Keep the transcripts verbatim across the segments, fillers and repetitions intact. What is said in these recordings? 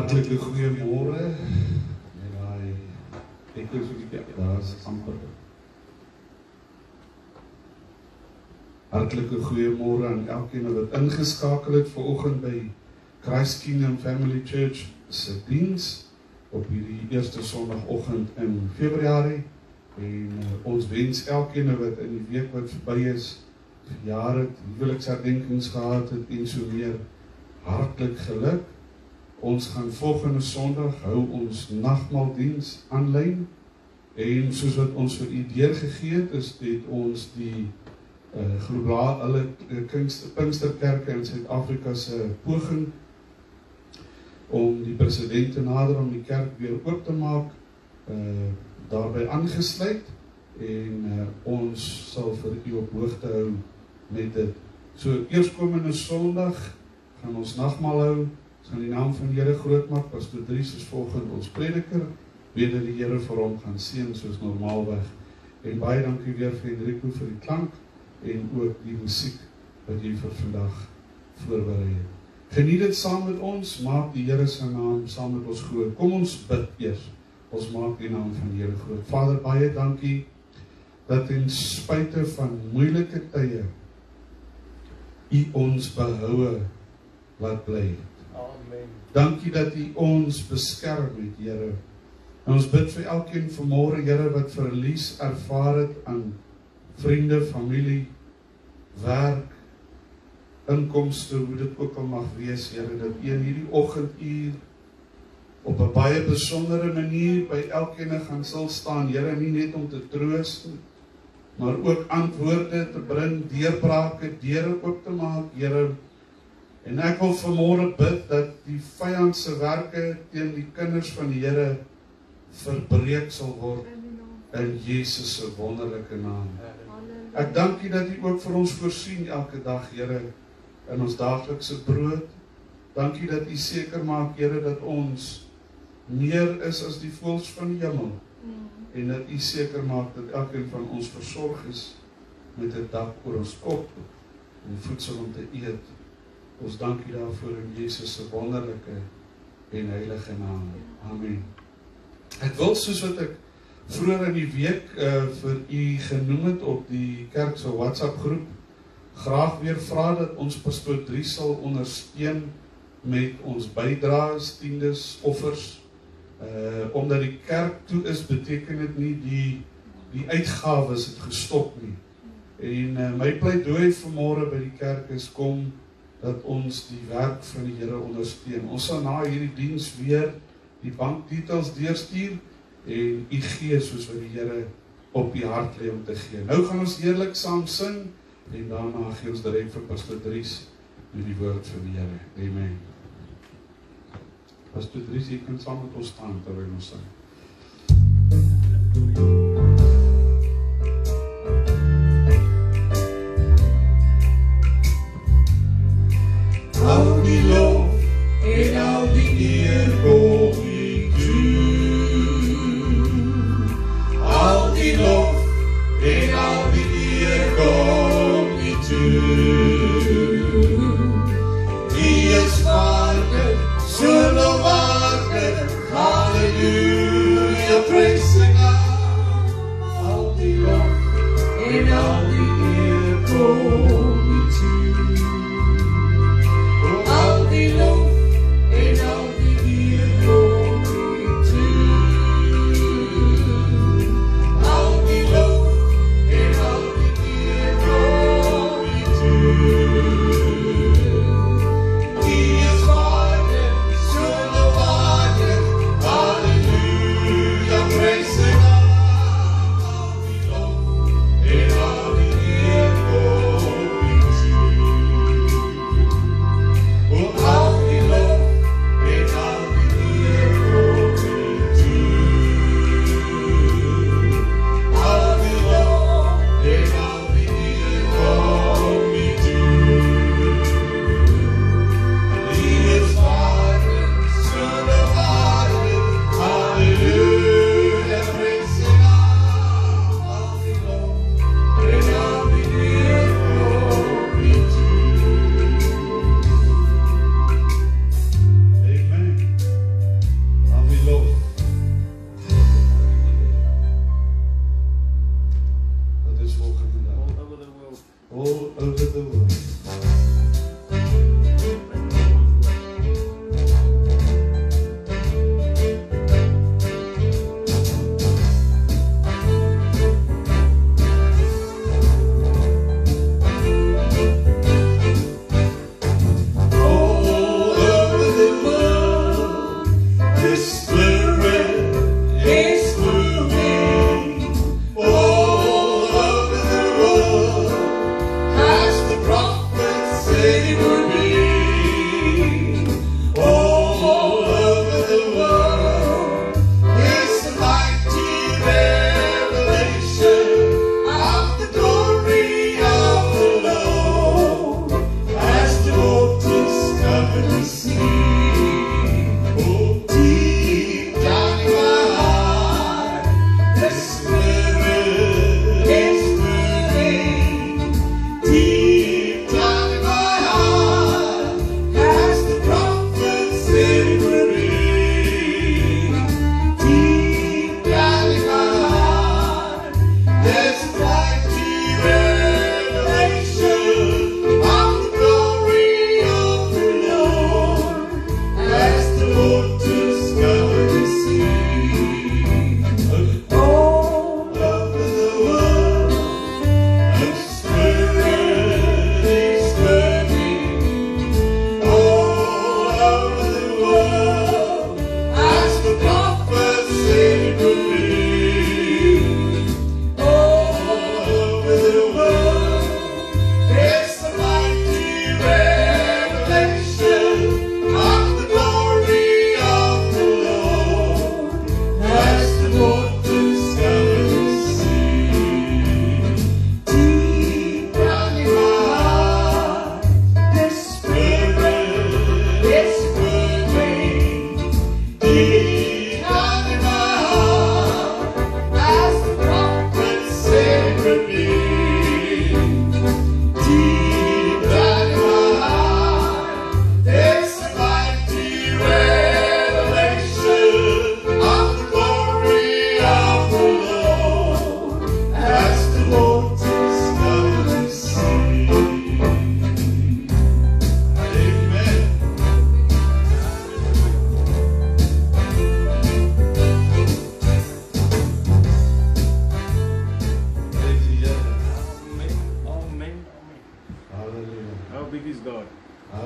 Hartlike goeiemôre. En daai ek is ook die daar's amper. Hartlike goeiemôre aan elkeen wat ingeskakel het vanoggend by Christ Kingdom Family Church se diens op hierdie eerste Sondagoggend in Februarie. En uh, ons wens elkeen wat in die week wat verby is, verjaar het, huweliksherdenkings gehad het en so meer, hartlik geluk. Ons gaan volgende Sondag hou ons nagmaaldiens aanlyn en soos wat ons vir u deurgegee het, is dit ons die uh, globale Pinksterkerke in Suid-Afrika se poging om die president te nader om die kerk weer oop te maak, uh, daarbij aangesluit en uh, ons sal vir u op hoogte hou met dit. So eerskomende Sondag gaan ons nagmaal hou. Ons gaan die naam van die Here groot maak. Pastor Dries is volgende ons prediker. Weet dat die Here vir hom gaan seën soos normaalweg. En baie dankie weer vir Enrico vir die klank en ook die musiek wat jy vir vandag voorberei het. Geniet dit saam met ons, maak die Here se naam saam met ons groot. Kom ons bid eers. Ons maak die naam van die Here groot. Vader, baie dankie dat ten spyte van moeilike tye u ons behoue laat bly. Amen. Dankie dat u ons beskerm het, Here. En ons bid vir elkeen vanmôre, Here, wat verlies ervaar het aan vriende, familie, werk, inkomste, hoe dit ook al mag wees, Here, dat u in hierdie oggenduur op 'n baie besondere manier by elkeen gaan stil staan, Here, nie net om te troos nie, maar ook antwoorde te bring, deurbrake, deure oop te maak, Here. En ek wil vanmôre bid dat die vyand se werke teen die kinders van die Here verbreek sal word in Jesus se wonderlike naam. Ek dank u dat u ook vir ons voorsien elke dag, Here, in ons daaglikse brood. Dankie dat u seker maak, Here, dat ons meer is as die voëls van die hemel. En dat u seker maak dat elkeen van ons versorg is met 'n dak oor ons kop en voedsel om te eet. Ons dank u daarvoor in Jesus se wonderlike en heilige naam. Amen. Ek wil, soos wat ek vroeër in die week uh, vir u genoem het op die kerk se WhatsApp groep, graag weer vra dat ons Pastor Dries sal ondersteun met ons bydraes, tiendes, offers. Uh, omdat die kerk toe is, beteken dit nie die, die uitgawes het gestop nie. En uh, my pleidooi vanmôre by die kerk is kom dat ons die werk van die Here ondersteun. Ons sal na hierdie diens weer die bankdetails deurstuur en u gee soos wat die Here op u hart lê om te gee. Nou gaan ons heerlik saam sing en daarna gee ons direk vir Pastor Dries met die woord van die Here. Amen. Pastor Dries, jy kan saam met ons staan terwyl ons sing. Al die lof en al die eer kom u toe. Al die lof en al die eer kom u toe. Wie is waardig, so lofwaardig, halleluja.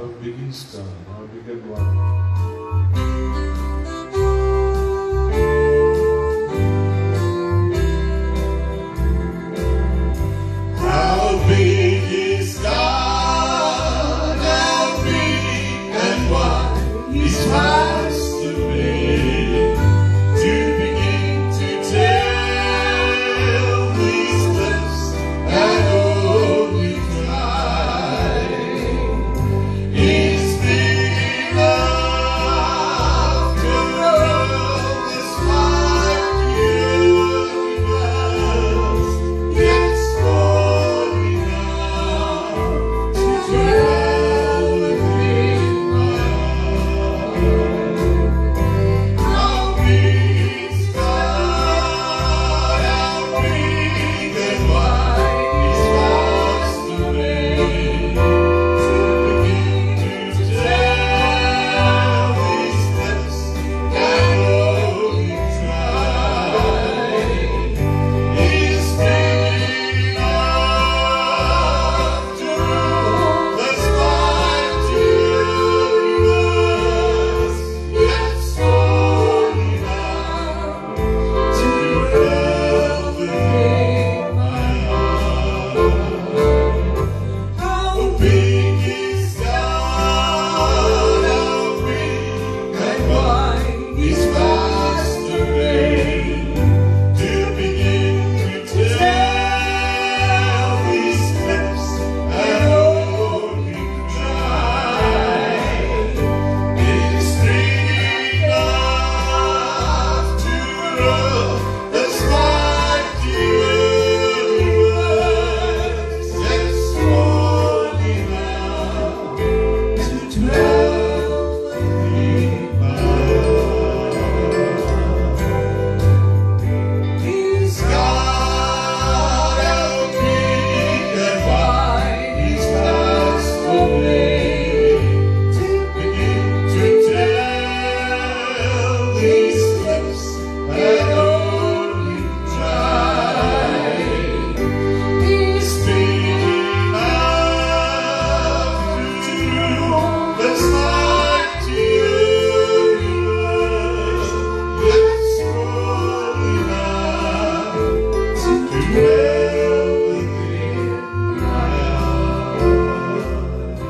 Ou bietjie skaar, nou begin wat. How big is God? How big and wide His plans to me, to begin to tell these lips and only try. He's big enough to rule this wide universe, yet small enough to dwell within my heart. How big is God? How big and wide His plans to me, to begin to tell these lips can only try. He's big enough to rule this wide universe, yet small enough to dwell within my heart. How big is God? How big and wide His plans to me, to begin to tell these lips and only try. He's big enough to rule this wide universe, yet small enough to dwell within my heart. He's God, how big and wide His plans for me, to begin to tell these lips and only try. He's big enough to rule this wide universe, yet small enough to dwell within my heart.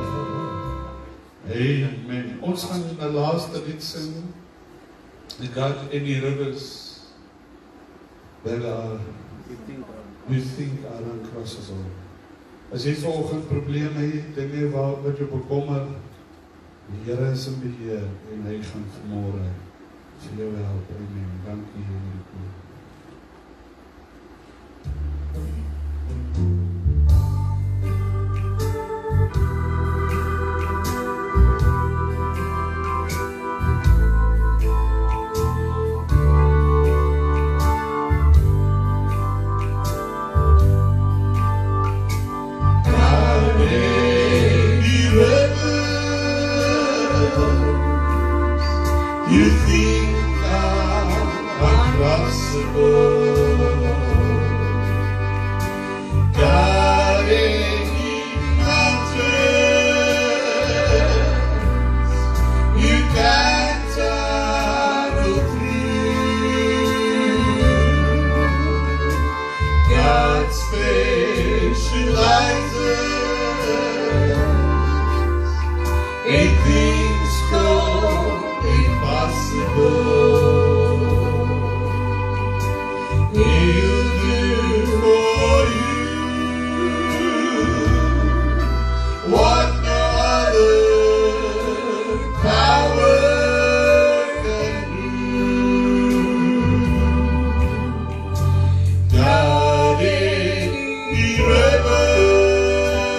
Amen. Ons gaan 'n laaste lied sing. The God in the rivers that are you think are uncrossable. As jy vanoggend probleme het, dinge waar wat jou bekommer, die Here is in beheer en hy gaan vanmôre vir jou help. Amen. Dankie Here. God in the rivers, you think I'm uncrossable. God in the mountains, you can't travel through. God specializes in things called impossible. He'll do for you what no other power can do. God in the rivers,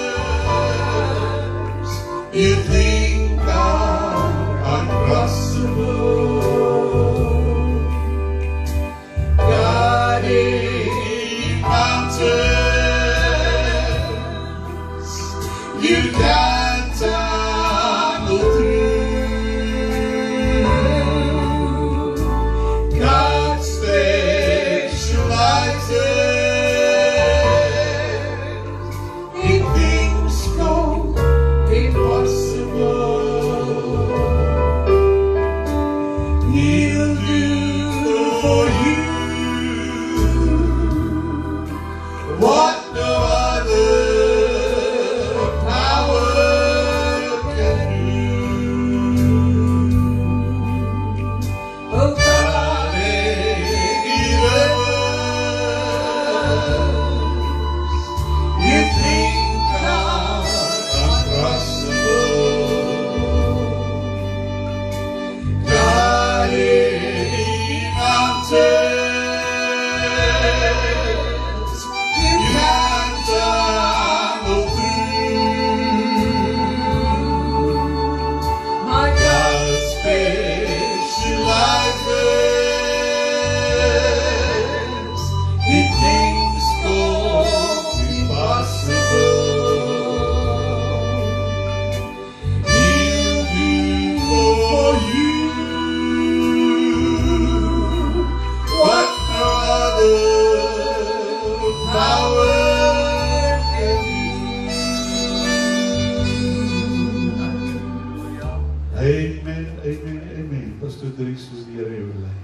drie soos die Here jou lei.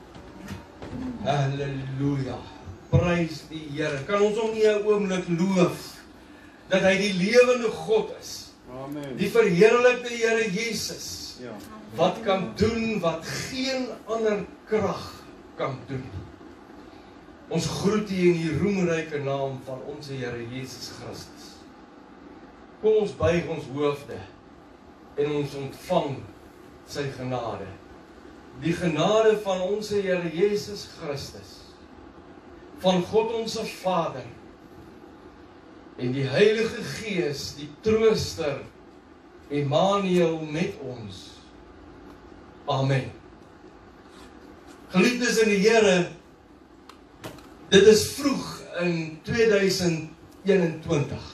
Halleluja. Prys die Here. Kan ons hom nie 'n oomblik loof dat hy die lewende God is. Amen. Die verheerlikte Here Jesus. Ja. Wat kan doen wat geen ander krag kan doen. Ons groet U in die roemryke naam van ons Here Jesus Christus. Kom ons buig ons hoofde en ons ontvang sy genade. Die genade van ons Here Jesus Christus, van God ons Vader, en die Heilige Gees, die Trooster, Emmanuel met ons. Amen. Geliefdes in die Here, dit is vroeg in tweeduisend eenentwintig.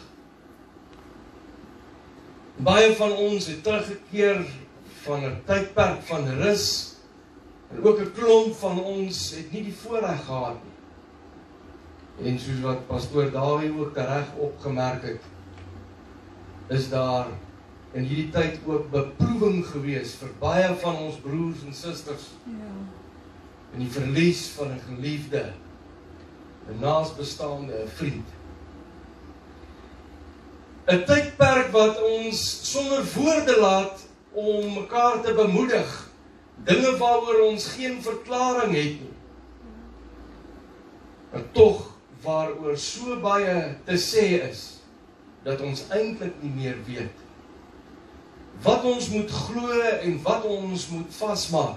Baie van ons het teruggekeer van 'n tydperk van rus, en ook 'n klomp van ons het nie die voorreg gehad nie. En soos wat pastoor Dawie ook reg opgemerk het, is daar in hierdie tyd ook beproewing gewees vir baie van ons broers en susters. Ja. In die verlies van 'n geliefde, 'n naasbestaande, 'n vriend. 'n Tydperk wat ons sonder woorde laat om mekaar te bemoedig, dinge waaroor ons geen verklaring het nie. Maar tog waaroor so baie te sê is, dat ons eintlik nie meer weet wat ons moet glo en wat ons moet vasmaak.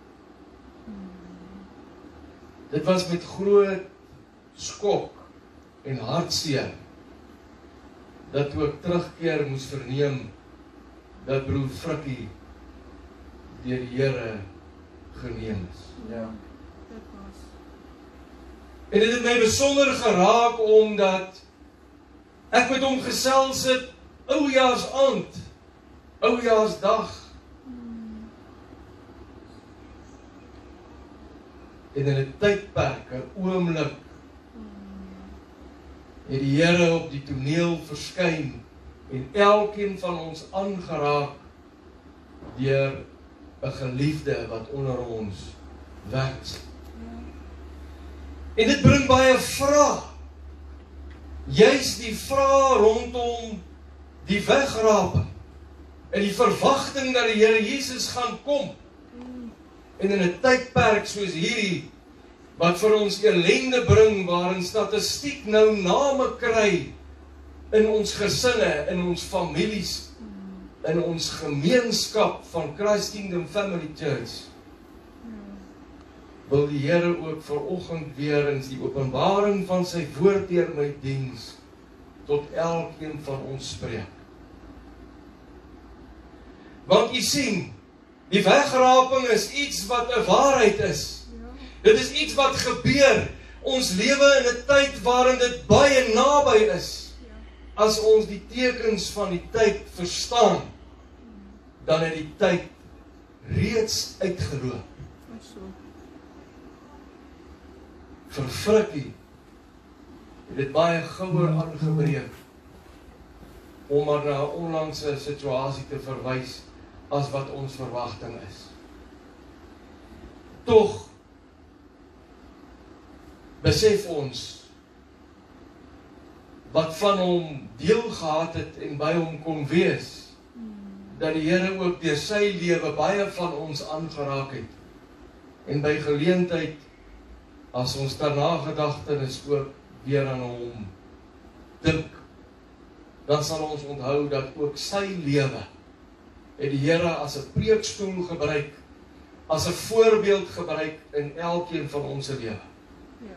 Dit was met groot skok en hartseer dat toe ek terugkeer moes verneem dat broer Frikkie deur die Here geneem is. Ja. En dit het my besonder geraak omdat ek met hom gesels het Oujaarsand, Oujaarsdag. En in 'n tydperk, 'n oomblik, het die Here op die toneel verskyn en elkeen van ons aangeraak deur 'n geliefde wat onder ons werk. En dit bring baie vrae. Juist die vrae rondom die wegraping en die verwagting dat die Here Jesus gaan kom. En in 'n tydperk soos hierdie, wat vir ons ellende bring, waarin statistiek nou name kry in ons gesinne, in ons families, in ons gemeenskap van Christ Kingdom Family Church, wil die Here ook vanoggend weer in die openbaring van sy woord deur my diens tot elkeen van ons spreek. Want u sien, die wegraping is iets wat 'n waarheid is. Dit is iets wat gebeur. Ons lewe in 'n tyd waarin dit baie naby is. As ons die tekens van die tyd verstaan, dan het die tyd reeds uitgeloop. Vir Frikkie het dit baie gouer aangebreek om maar na 'n onlangse situasie te verwys as wat ons verwagting is. Tog besef ons wat van hom deel gehad het en by hom kon wees, dat die Here ook deur sy lewe baie van ons aangeraak het. En by geleentheid, as ons ter nagedagtenis ook weer aan hom dink, dan sal ons onthou dat ook sy lewe het die Here as 'n preekstoel gebruik, as 'n voorbeeld gebruik in elkeen van ons se lewe. Ja.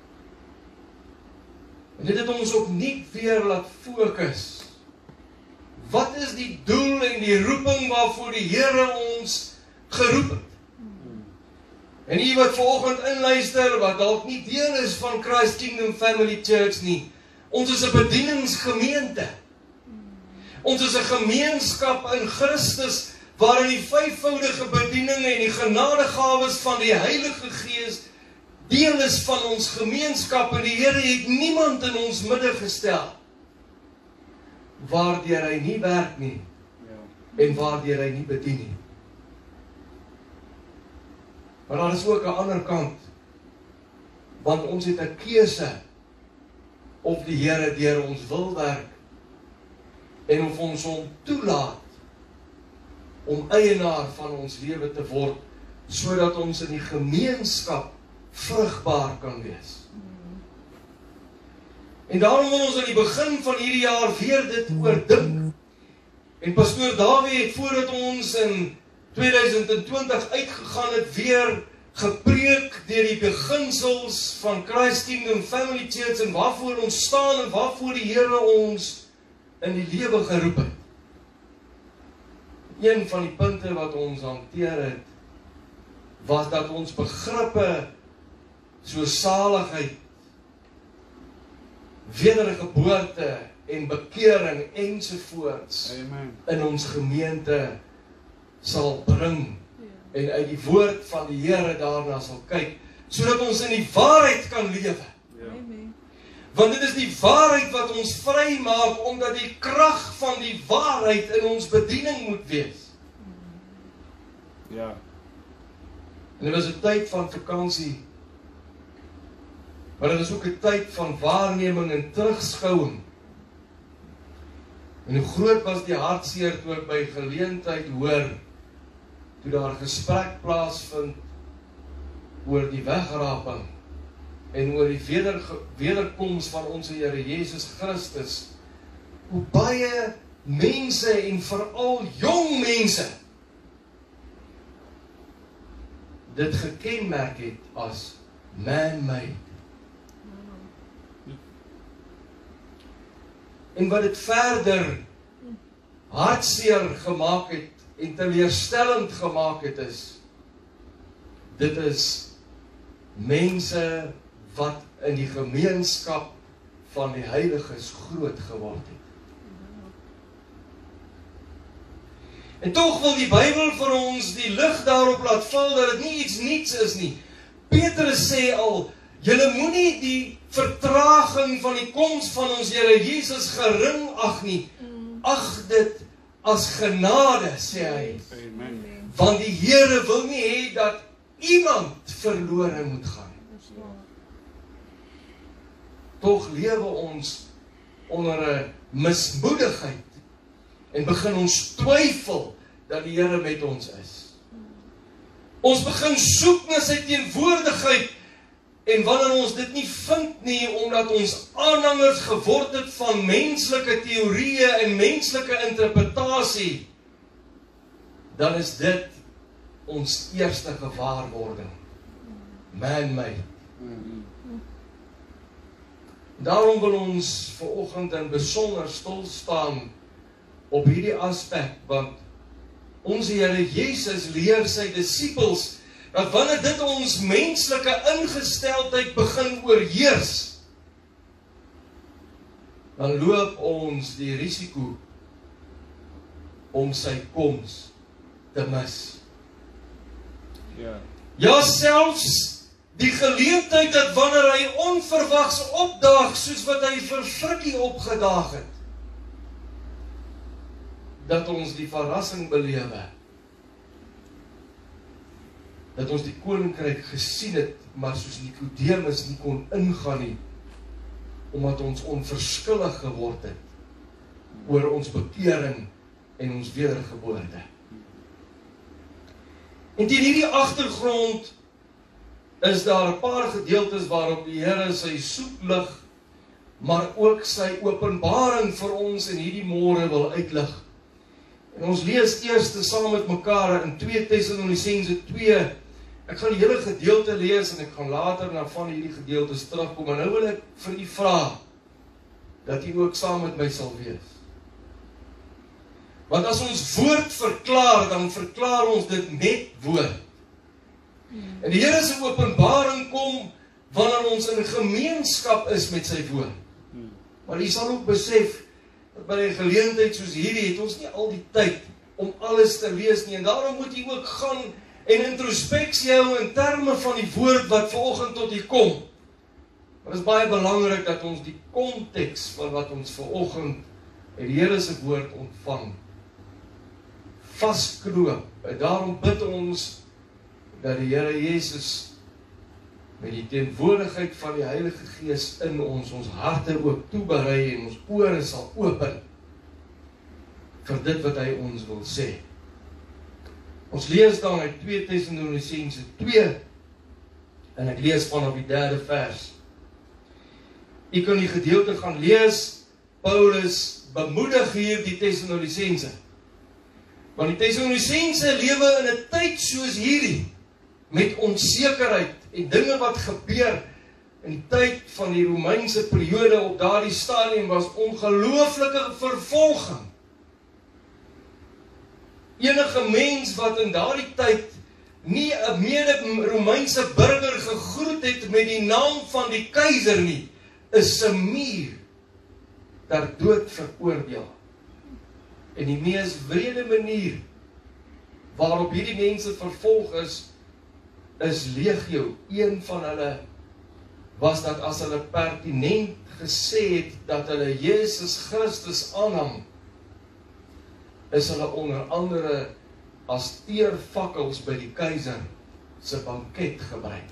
En dit het ons opnuut weer laat fokus. Wat is die doel en die roeping waarvoor die Here ons geroep het? En u wat vanoggend inluister, wat dalk nie deel is van Christ Kingdom Family Church nie, ons is 'n bedieningsgemeente. Ons is 'n gemeenskap in Christus, waarin die vyfvoudige bediening en die genadegawes van die Heilige Gees deel is van ons gemeenskap, en die Here het niemand in ons midde gestel waardeur hy nie werk nie, en waardeur hy nie bedien nie. Maar daar is ook 'n ander kant. Want ons het 'n keuse of die Here deur ons wil werk en of ons hom toelaat om eienaar van ons lewe te word, sodat ons in die gemeenskap vrugbaar kan wees. En daarom wil ons aan die begin van hierdie jaar weer dit oordink. En pastoor Dawie het voordat ons in twintig twintig uitgegaan het, weer gepreek deur die beginsels van Christ Kingdom Family Church en waarvoor ons staan en waarvoor die Here ons in die lewe geroep het. Een van die punte wat ons hanteer het, was dat ons begrippe so saligheid, wedergeboorte en bekering ensovoorts Amen. in ons gemeente sal bring en uit die woord van die Here daarna sal kyk, sodat ons in die waarheid kan lewe. Ja. Want dit is die waarheid wat ons vry maak, omdat die krag van die waarheid in ons bediening moet wees. Ja. En dit was 'n tyd van vakansie, maar dit is ook 'n tyd van waarneming en terugskouing. En hoe groot was die hartseer toe ek by geleentheid hoor, toe daar gesprek plaasvind oor die wegraping en oor die weder, wederkoms van ons Here Jesus Christus, hoe baie mense en veral jong mense dit gekenmerk het as man-made. En wat dit verder hartseer gemaak het en teleurstellend gemaak het is, dit is mense wat in die gemeenskap van die heiliges groot geword het. En tog wil die Bybel vir ons die lig daarop laat val dat dit nie iets niets is nie. Petrus sê al, julle moenie die vertraging van die koms van ons Here Jesus gering ag nie. Ag dit as genade, sê hy. Amen. Want die Here wil nie hê dat iemand verlore moet gaan. Tog lewe ons onder 'n mismoedigheid en begin ons twyfel dat die Here met ons is. Ons begin soek na sy teenwoordigheid, en wanneer ons dit nie vind nie, omdat ons aanhangers geword het van menslike teorieë en menslike interpretasie, dan is dit ons eerste gewaarwording. Man-made. Daarom wil ons vanoggend in besonder stil staan op hierdie aspek, want ons Here Jesus leer sy disippels dat wanneer dit ons menslike ingesteldheid begin oorheers, dan loop ons die risiko om sy koms te mis. Ja. Ja, selfs die geleentheid dat wanneer hy onverwags opdaag, soos wat hy vir Frikkie opgedaag het, dat ons die verrassing belewe, dat ons die koninkryk gesien het, maar soos Nikodemus nie kon ingaan nie, omdat ons onverskillig geword het oor ons bekering en ons wedergeboorte. En teen hierdie agtergrond is daar 'n paar gedeeltes waarop die Here sy soetlig, maar ook sy openbaring vir ons in hierdie môre wil uitlig. En ons lees eers saam met mekaar in twee Tessalonisense twee. Ek gaan die hele gedeelte lees en ek gaan later na van hierdie gedeeltes terugkom. En nou wil ek vir u vra dat u ook saam met my sal wees. Want as ons woord verklaar, dan verklaar ons dit met woord. En die Here se openbaring kom wanneer ons in gemeenskap is met sy woord. Maar u sal ook besef dat by 'n geleentheid soos hierdie het ons nie al die tyd om alles te lees nie. En daarom moet u ook gaan en introspeksie hou in terme van die woord wat vanoggend tot u kom. Maar dit is baie belangrik dat ons die konteks van wat ons vanoggend uit die Here se woord ontvang vasknoop. En daarom bid ons dat die Here Jesus met die teenwoordigheid van die Heilige Gees in ons, ons harte ook toeberei en ons ore sal open vir dit wat hy ons wil sê. Ons lees dan uit twee Tessalonisense twee en ek lees vanaf die derde vers. U kan die gedeelte gaan lees. Paulus bemoedig hier die Tessalonisense. Want die Tessalonisense lewe in 'n tyd soos hierdie, met onsekerheid en dinge wat gebeur in die tyd van die Romeinse periode op daardie stadium was ongelooflike vervolging. Enige mens wat in daardie tyd nie 'n mede-Romeinse burger gegroet het met die naam van die keiser nie, is 'n muur ter dood veroordeel. En die mees wrede manier waarop hierdie mense vervolg is, is legio. Een van hulle was dat as hulle pertinent gesê het dat hulle Jesus Christus aanhang, is hulle onder andere as teerfakkels by die keiser se banket gebruik.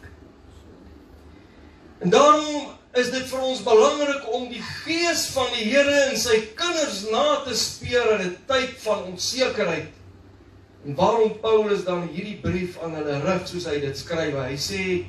En daarom is dit vir ons belangrik om die gees van die Here en sy kinders na te speur in 'n tyd van onsekerheid. En waarom Paulus dan hierdie brief aan hulle rig soos hy dit skryf, hy sê,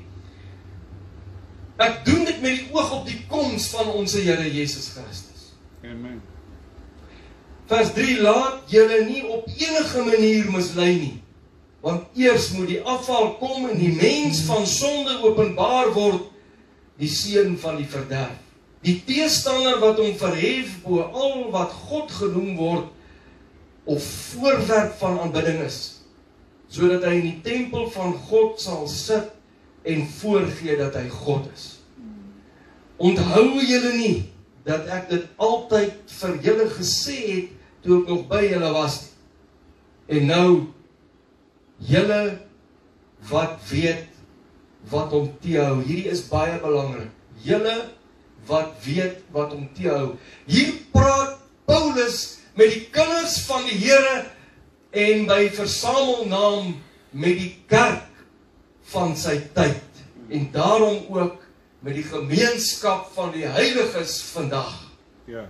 ek doen dit met die oog op die koms van ons Here Jesus Christus. Amen. Vers drie, laat julle nie op enige manier mislei nie, want eers moet die afval kom en die mens van sonde openbaar word, die seun van die verderf. Die teestander wat hom verhef bo al wat God genoem word, of voorwerp van aanbidding is, sodat hy in die tempel van God sal sit en voorgee dat hy God is. Onthou julle nie, dat ek dit altyd vir julle gesê het, toe ek nog by julle was nie. En nou, julle wat weet, wat om te hou, hierdie is baie belangrik, julle wat weet, wat om te hou. Hier praat Paulus met die kinders van die Here, en by versamelnaam met die kerk van sy tyd, en daarom ook met die gemeenskap van die heiliges vandag. Ja.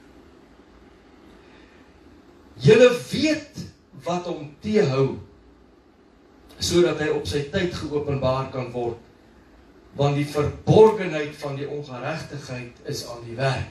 Julle weet wat om te hou, sodat hy op sy tyd geopenbaar kan word, want die verborgenheid van die ongeregtigheid is aan die werk.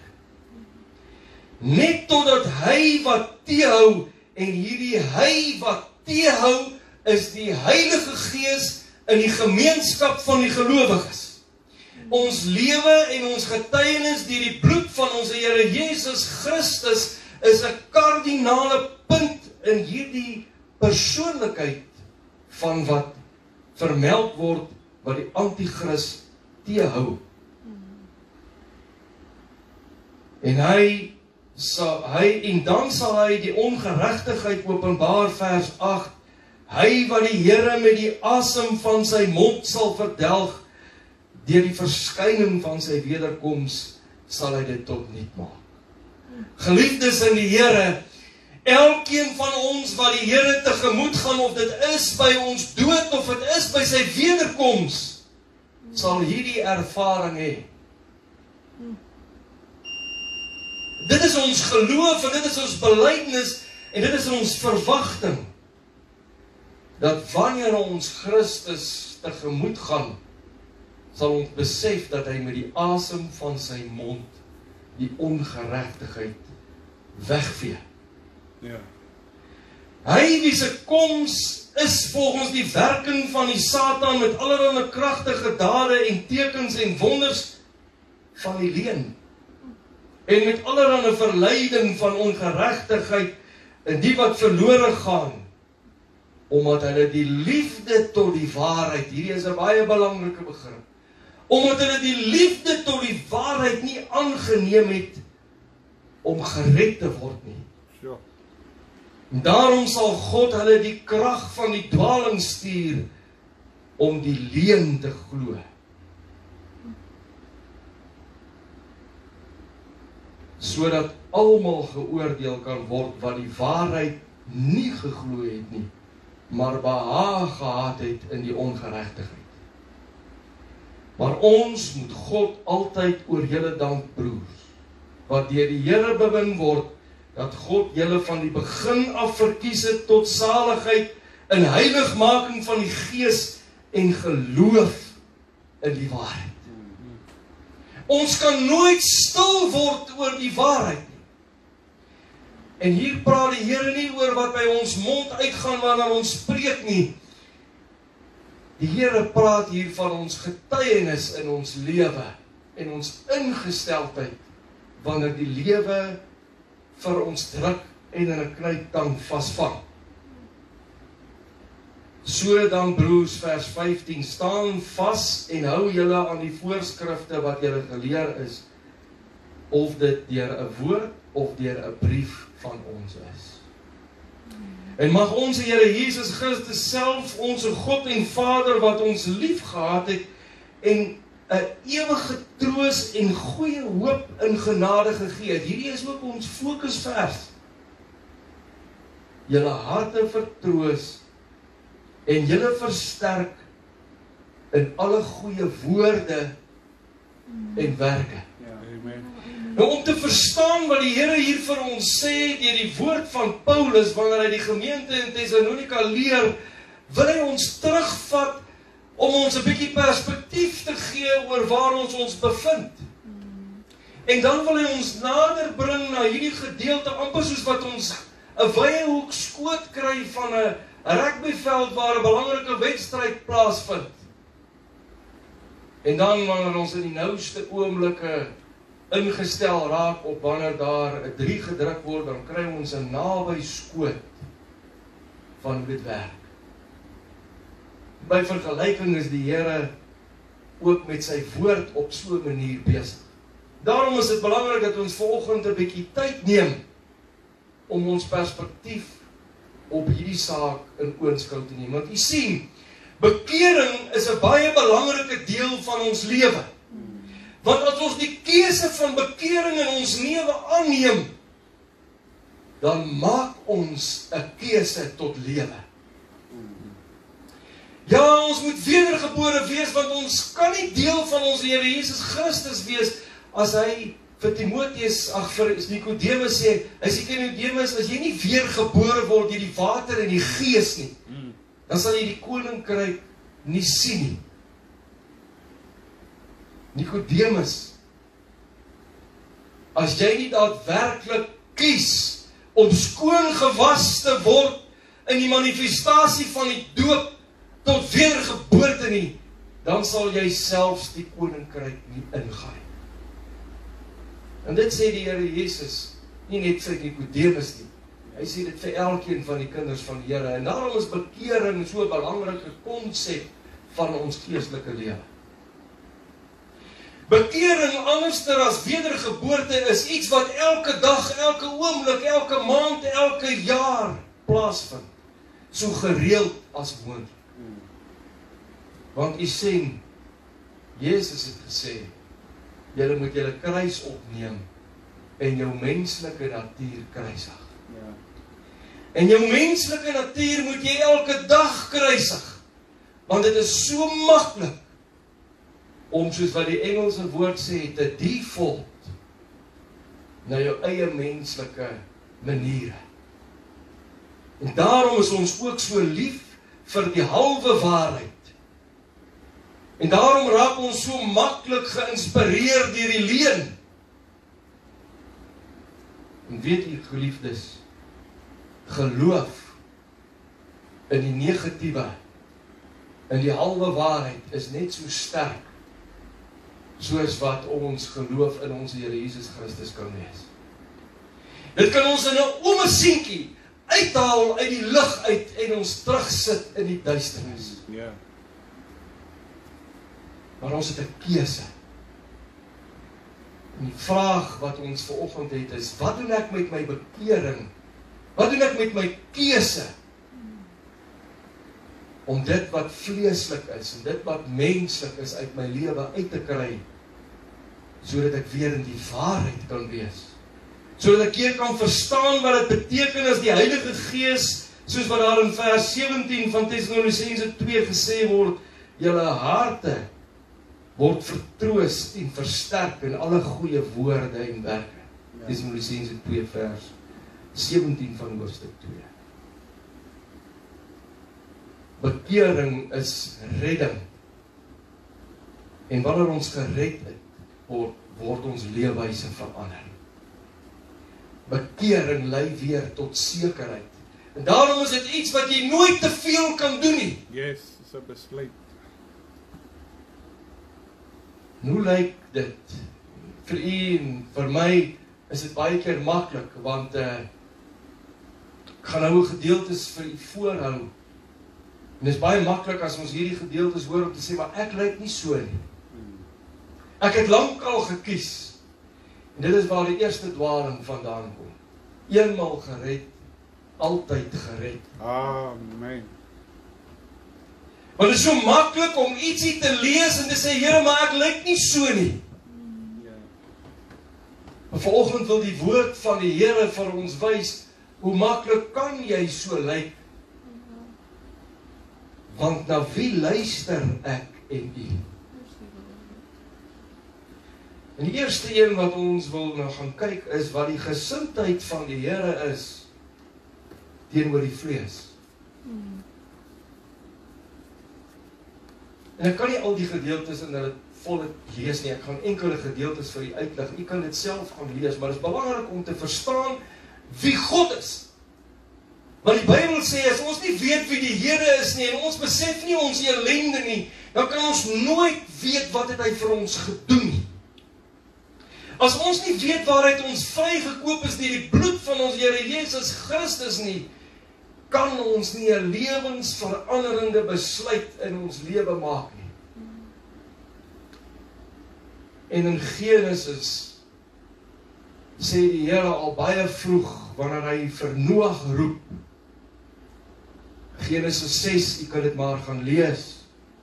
Net totdat hy wat teehou, en hierdie hy wat teehou, is die Heilige Gees in die gemeenskap van die gelowiges. Ons lewe en ons getuienis deur die bloed van ons Here Jesus Christus is 'n kardinale punt in hierdie persoonlikheid van wat vermeld word wat die anti-kris teehou. En hy sal hy en dan sal hy die ongeregtigheid openbaar, vers agt. Hy wat die Here met die asem van sy mond sal verdelg, deur die verskyning van sy wederkoms sal hy dit tot niet maak. Geliefdes in die Here, elkeen van ons wat die Here tegemoet gaan, of dit is by ons dood of dit is by sy wederkoms, sal hierdie ervaring hê. Dit is ons geloof en dit is ons belydenis en dit is ons verwagting, dat wanneer ons Christus tegemoet gaan, sal ons besef dat hy met die asem van sy mond die ongeregtigheid wegvee. Ja. Hy wie se koms is volgens die werking van die Satan met allerlei kragtige dade en tekens en wonders van die leuen, en met allerlei verleiding van ongeregtigheid en die wat verlore gaan, omdat hulle die liefde tot die waarheid, hierdie is 'n baie belangrike begrip, omdat hulle die liefde tot die waarheid nie aangeneem het om gered te word nie. Sure. Daarom sal God hulle die krag van die dwaling stuur om die leuen te glo. Sodat almal geoordeel kan word wat die waarheid nie geglo het nie, maar behaag gehad het in die ongeregtigheid. Maar ons moet God altyd oor julle dank, broers, wat deur die Here bewin word, dat God julle van die begin af verkies het tot saligheid in heiligmaking van die Gees en geloof in die waarheid. Ons kan nooit stil word oor die waarheid nie. En hier praat die Here nie oor wat by ons mond uitgaan wanneer ons spreek nie. Die Here praat hier van ons getuienis in ons lewe en ons ingesteldheid wanneer die lewe vir ons druk en in 'n knyptang vasvang. So dan broers, vers vyftien, staan vas en hou julle aan die voorskrifte wat julle geleer is, of dit deur 'n woord of deur 'n brief van ons is. En mag onze Here Jesus Christus self, onze God en Vader, wat ons lief gehad het, en 'n ewige troos en goeie hoop in genade gegee het. Hierdie is ook ons fokusvers. Julle harte vertroos en julle versterk in alle goeie woorde en werke. Nou, om te verstaan wat die Here hier vir ons sê deur die woord van Paulus wanneer hy die gemeente in Thessalonika leer, wil hy ons terugvat om ons 'n bietjie perspektief te gee oor waar ons ons bevind. En dan wil hy ons nader bring na hierdie gedeelte, amper soos wat ons 'n wye hoek skoot kry van 'n rugbyveld waar 'n belangrike wedstryd plaasvind. En dan wanneer ons in die nouste oomblikke ingestel raak op wanneer daar 'n drie gedruk word, dan kry ons 'n naby skoot van hoe dit werk. By vergelyking is die Here ook met sy woord op so 'n manier besig. Daarom is dit belangrik dat ons vanoggend 'n bietjie tyd neem om ons perspektief op hierdie saak in oënskou te neem. Want u sien, bekering is 'n baie belangrike deel van ons lewe. Want as ons die keuse van bekering in ons lewe aanneem, dan maak ons 'n keuse tot lewe. Ja, ons moet wedergebore wees, want ons kan nie deel van ons Here Jesus Christus wees as hy vir Timoteus, ag vir Nikodemus sê, hy sê Nikodemus, as jy nie weergebore word deur die water en die Gees nie, dan sal jy die koninkryk nie sien nie. Nikodemus, as jy nie daadwerklik kies om skoon gewas te word in die manifestasie van die doop tot wedergeboorte nie, dan sal jy selfs die koninkryk nie ingaan. En dit sê die Here Jesus, nie net vir Nikodemus nie, hy sê dit vir elkeen van die kinders van die Here, en daarom is bekering so 'n belangrike konsep van ons geestelike lewe. Bekering, anderster as wedergeboorte, is iets wat elke dag, elke oomblik, elke maand, elke jaar plaasvind. So gereeld as moontlik. Want u sien, Jesus het gesê, julle moet julle kruis opneem en jou menslike natuur kruisig. Ja. En jou menslike natuur moet jy elke dag kruisig. Want dit is so maklik om, soos wat die Engelse woord sê, te default na jou eie menslike maniere. En daarom is ons ook so lief vir die halwe waarheid. En daarom raak ons so maklik geïnspireer deur die leuen. En weet u, geliefdes, geloof in die negatiewe, in die halwe waarheid, is net so sterk soos wat ons geloof in ons Here Jesus Christus kan wees. Dit kan ons in 'n oomesientjie uithaal uit die lig uit en ons terugsit in die duisternis. Ja. Maar ons het 'n keuse. En die vraag wat ons vanoggend het is, wat doen ek met my bekering? Wat doen ek met my keuse? Om dit wat vleeslik is, en dit wat menslik is uit my lewe uit te kry, sodat ek weer in die waarheid kan wees. Sodat ek hier kan verstaan wat dit beteken as die Heilige Gees Soos wat daar in vers sewentien van Tessalonisense twee gesê word, julle harte word vertroos en versterk in alle goeie woorde en werke. Ja. Tessalonisense twee vers sewentien van hoofstuk twee. Bekering is redding. En wanneer ons gered het, word, word ons leefwyse verander. Bekering lei weer tot sekerheid. En daarom is dit iets wat jy nooit te veel kan doen nie. Yes, is 'n besluit. Hoe lyk dit? Vir u en vir my is dit baie keer maklik, want uh, ek gaan nou 'n gedeeltes vir u voorhou. En dit is baie maklik as ons hierdie gedeeltes hoor om te sê, maar ek lyk nie so nie. Ek het lankal gekies. En dit is waar die eerste dwaling vandaan kom. Eenmaal gered, altyd gered. Amen. Want dit is so maklik om ietsie te lees en te sê, Here, maar ek lyk nie so nie. Ja. Maar vanoggend wil die woord van die Here vir ons wys, hoe maklik kan jy so lyk? Want na wie luister ek en u? En die eerste een wat ons wil nou gaan kyk is wat die gesindheid van die Here is teenoor die vlees. En ek kan nie al die gedeeltes in hulle volle lees nie, ek gaan enkele gedeeltes vir u uitlig. U kan dit self gaan lees, maar dit is belangrik om te verstaan wie God is. Want die Bybel sê, as ons nie weet wie die Here is nie, en ons besef nie ons ellende nie, dan kan ons nooit weet wat het hy vir ons gedoen nie. As ons nie weet waaruit ons vrygekoop is deur die bloed van ons Here Jesus Christus nie, kan ons nie 'n lewensveranderende besluit in ons lewe maak nie. En in Genesis sê die Here al baie vroeg, wanneer hy vir Noag roep, Genesis ses, jy kan dit maar gaan lees,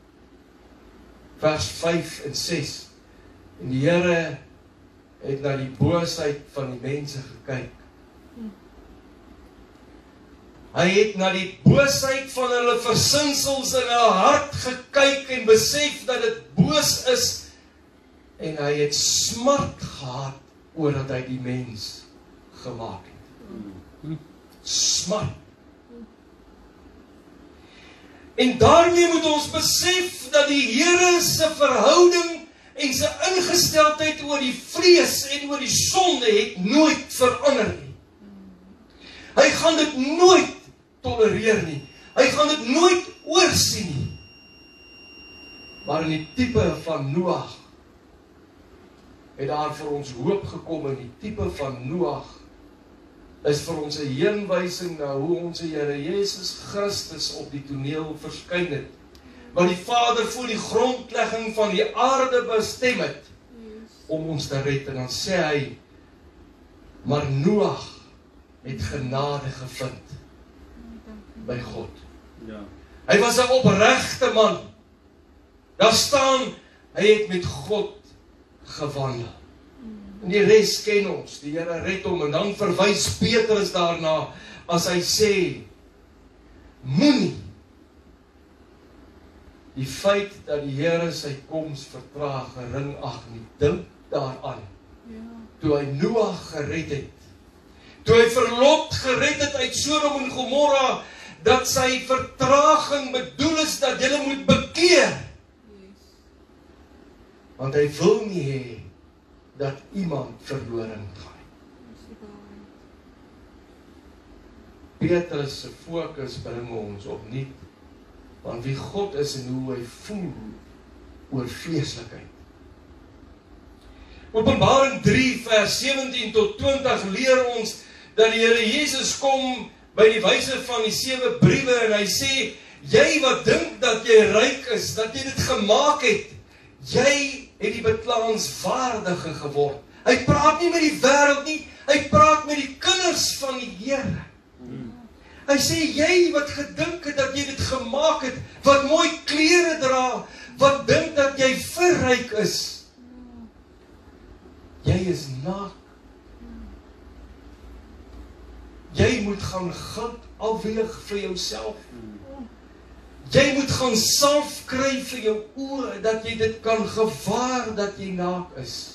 vers vyf en ses, en die Here het na die boosheid van die mense gekyk. Hy het na die boosheid van hulle versinsels in hulle hart gekyk en besef dat dit boos is, en hy het smart gehad oor dat hy die mens gemaak het. Smart. En daarmee moet ons besef dat die Here se verhouding en sy ingesteldheid oor die vlees en oor die sonde het nooit verander nie. Hy gaan dit nooit tolereer nie. Hy gaan dit nooit oorsien nie. Maar in die tipe van Noag het daar vir ons hoop gekom, en die tipe van Noag is vir ons 'n heenwysing na hoe ons Here Jesus Christus op die toneel verskyn het. Wat die Vader voor die grondlegging van die aarde bestem het om ons te red. En dan sê hy, maar Noag het genade gevind by God. Ja. Hy was 'n opregte man. Daar staan, hy het met God gewandel. En die res ken ons, die Here red hom, en dan verwys Petrus daarna, as hy sê, moenie die feit dat die Here sy koms vertraag gering ag nie. Dink daaraan. Ja. Toe hy Noag gered het, toe hy vir Lot gered het uit Sodom en Gomorra, dat sy vertraging bedoel is dat julle moet bekeer. Want hy wil nie hê dat iemand verlore moet gaan. Petrus se fokus bring ons opnuut van wie God is en hoe hy voel oor vleeslikheid. Openbaring drie vers sewentien tot twintig leer ons dat die Here Jesus kom by die wyse van die sewe briewe, en hy sê, jy wat dink dat jy ryk is, dat jy dit gemaak het, jy het die beklaanswaardige geword. Hy praat nie met die wêreld nie, hy praat met die kinders van die Here. Hmm. Hy sê, jy wat gedink het dat jy dit gemaak het, wat mooi klere dra, wat dink dat jy verryk is, jy is naak. Jy moet moet gaan goud afweeg vir jouself. Jy moet gaan salf kry vir jou oë, dat jy dit kan gewaar dat jy naak is.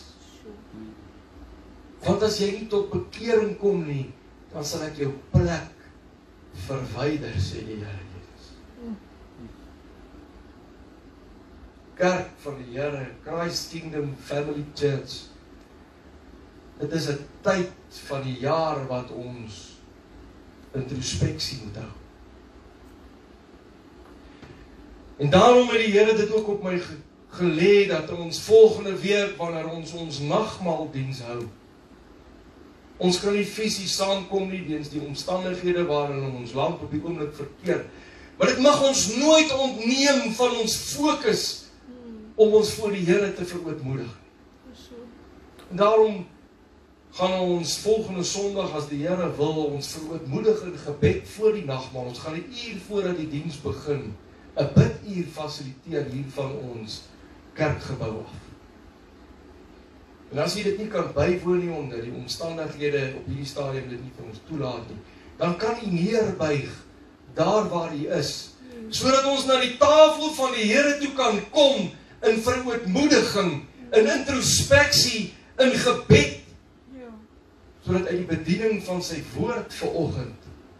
Want as jy nie tot bekering kom nie, dan sal ek jou plek verwyder, sê die Here Jesus. Kerk van die Here, Christ Kingdom Family Church, dit is 'n tyd van die jaar wat ons introspeksie moet hou. En daarom het die Here dit ook op my ge gelê, dat ons volgende week, wanneer ons ons nagmaaldiens hou, ons kan nie fisies saamkom nie, weens die omstandighede waarin ons land op die oomblik verkeer. Maar dit mag ons nooit ontneem van ons fokus om ons voor die Here te verootmoedig. En daarom gaan ons volgende Sondag, as die Here wil, ons verootmoedig in gebed voor die nagmaal. Ons gaan 'n uur voordat die diens begin, 'n biduur fasiliteer hier van ons kerkgebou af. En as jy dit nie kan bywoon nie, omdat die omstandighede op hierdie stadium dit nie vir ons toelaat nie, dan kan jy neerbuig daar waar jy is, sodat ons na die tafel van die Here toe kan kom in verootmoediging, in introspeksie, in gebed, sodat uit die bediening van sy woord vanoggend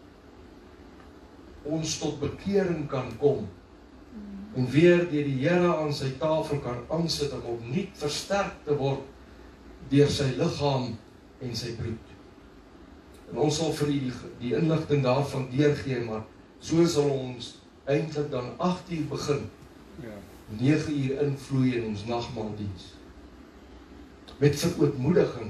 ons tot bekering kan kom en weer deur die Here aan sy tafel kan aansit om opnuut versterk te word deur sy liggaam en sy bloed. En ons sal vir die, die inligting daarvan deurgee, maar so sal ons eintlik dan agt uur begin, nege uur invloei in ons nagmaaldiens. Met verootmoediging.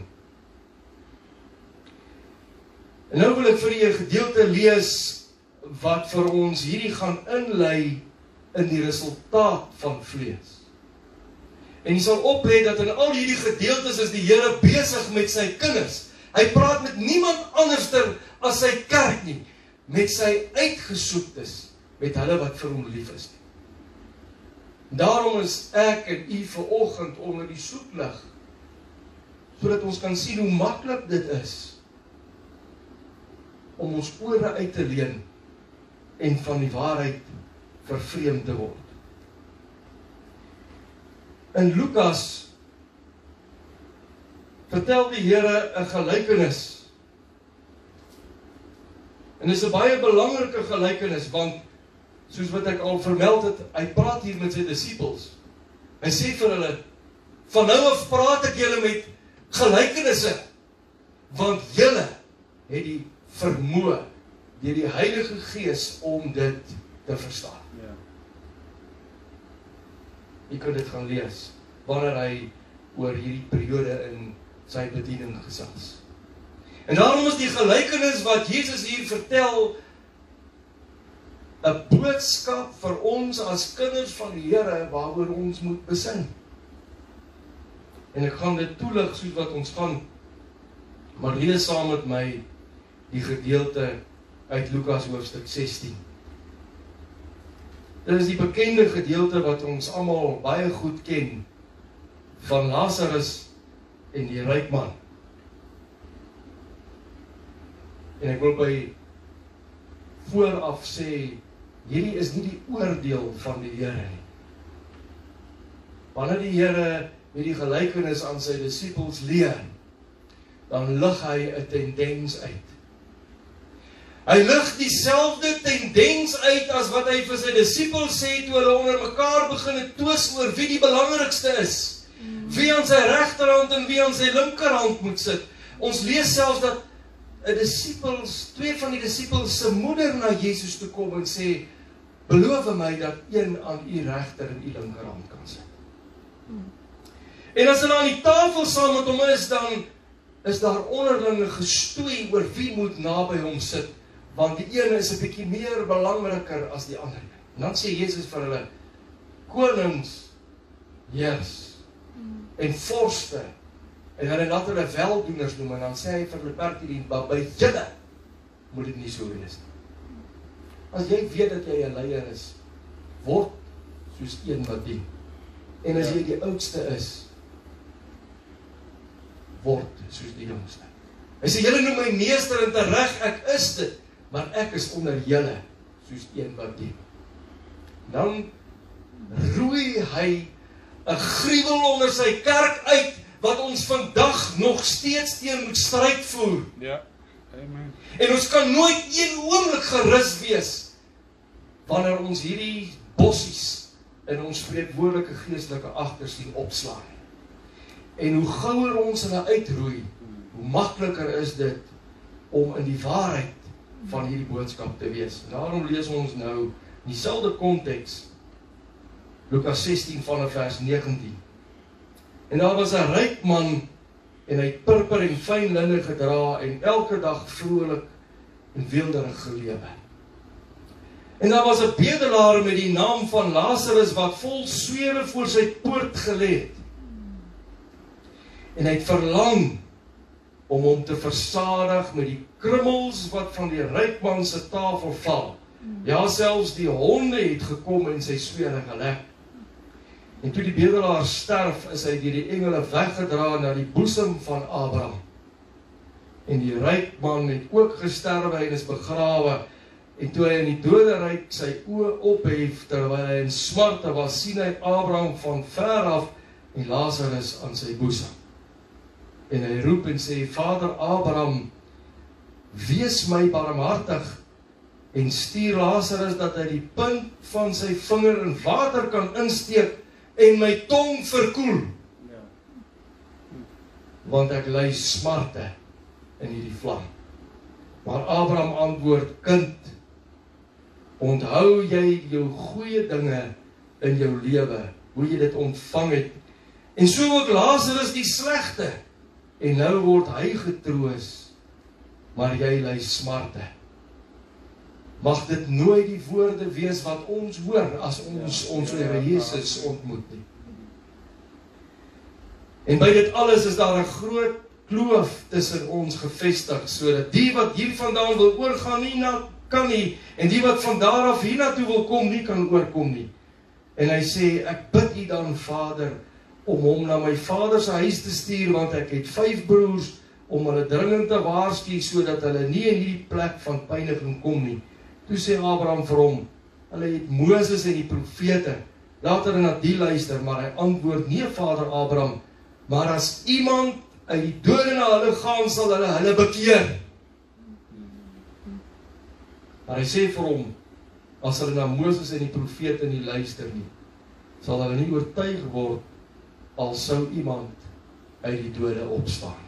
En nou wil ek vir julle 'n gedeelte lees wat vir ons hierdie gaan inlei in die resultaat van vlees. En jy sal oplet dat in al hierdie gedeeltes is die Here besig met sy kinders. Hy praat met niemand anderster as sy kerk nie, met sy uitgesoektes, met hulle wat vir hom lief is. Daarom is ek en u vanoggend onder die soeklig, sodat ons kan sien hoe maklik dit is om ons ore uit te leen en van die waarheid vervreemd te word. In Lukas vertel die Here 'n gelykenis. En dit is 'n baie belangrike gelykenis, want soos wat ek al vermeld het, hy praat hier met sy disippels. Hy sê vir hulle, van nou af praat ek julle met gelykenisse, want julle het die vermoë deur die Heilige Gees om dit te verstaan. Ja. Jy kan dit gaan lees, wanneer hy oor hierdie periode in sy bediening gesels. En daarom is die gelykenis wat Jesus hier vertel 'n boodskap vir ons as kinders van die Here waaroor ons moet besin. En ek gaan dit toelig soos wat ons gaan, maar lees saam met my die gedeelte uit Lukas hoofstuk sestien. Dit is die bekende gedeelte wat ons almal baie goed ken, van Lazarus en die ryk man. En ek wil by vooraf sê, hierdie is nie die oordeel van die Here nie. Wanneer die Here met die gelykenis aan sy disippels leer, dan lig hy 'n tendens uit. Hy lig dieselfde tendens uit as wat hy vir sy disippels sê toe hulle onder mekaar begin twis oor wie die belangrikste is. Wie aan sy regterhand en wie aan sy linkerhand moet sit. Ons lees selfs dat 'n disippels, twee van die disippels se moeder na Jesus toe kom en sê, beloof my dat een aan u regter en u linkerhand kan sit. En as hulle aan die tafel saam met hom is, dan is daar onderlinge gestoei oor wie moet naby hom sit, want die ene is 'n bietjie meer belangriker as die ander. En dan sê Jesus vir hulle, konings, heers, en vorste, en hulle laat hulle weldoeners noem, en dan sê hy vir hulle pertinent, maar by julle moet dit nie so wees nie. As jy weet dat jy 'n leier is, word soos een wat dien. En as jy die oudste is, word soos die jongste. Hy sê, julle noem my meester en tereg, ek is dit, maar ek is onder julle, soos een wat diep. Dan roei hy 'n gruwel onder sy kerk uit, wat ons vandag nog steeds teen moet stryd voer. Ja, amen. En ons kan nooit een oomblik gerus wees, wanneer ons hierdie bossies in ons spreekwoordelike geestelike agter sien opslaan. En hoe gouer ons hulle uitroei, hoe makliker is dit om in die waarheid van hierdie boodskap te wees. Daarom lees ons nou in dieselfde konteks Lukas sestien vanaf vers negentien. En daar was 'n ryk man en hy het purper en fyn linne gedra en elke dag vrolik en weelderig gelewe. En daar was 'n bedelaar met die naam van Lazarus wat vol swere voor sy poort gelê het. En hy het verlang om hom te versadig met die krummels wat van die ryk man se tafel val. Ja, selfs die honde het gekom en sy swere gelek. En toe die bedelaar sterf, is hy deur die engele weggedra na die boesem van Abraham. En die ryk man het ook gesterwe en is begrawe. En toe hy in die doderyk sy oë ophef terwyl hy in smarte was, sien hy Abraham van ver af en Lazarus aan sy boesem. En hy roep en sê, Vader Abraham, wees my barmhartig en stuur Lazarus dat hy die punt van sy vinger in water kan insteek en my tong verkoel. Ja. Want ek ly smarte in hierdie vlam. Maar Abraham antwoord, kind, onthou jy jou goeie dinge in jou lewe, hoe jy dit ontvang het, en so ook Lazarus die slegte, en nou word hy getroos, maar jy ly smarte. Mag dit nooit die woorde wees wat ons hoor as ons ja, ons Here Jesus ontmoet nie. En by dit alles is daar 'n groot kloof tussen ons gevestig, sodat die wat hier vandaan wil oorgaan nie na kan nie, en die wat van daar af hiernatoe wil kom nie kan oorkom nie. En hy sê, ek bid U dan Vader, om hom na my vader se huis te stuur, want ek het vyf broers, om hulle dringend te waarsku, sodat hulle nie in hierdie plek van pyniging kom nie. Toe sê Abraham vir hom, hulle het Moses en die profete, laat hulle na die luister, maar hy antwoord, nee Vader Abraham, maar as iemand uit die dode na hulle gaan, sal hulle hulle bekeer. Maar hy sê vir hom, as hulle na Moses en die profete nie luister nie, sal hulle nie oortuig word, al sou iemand uit die dode opstaan.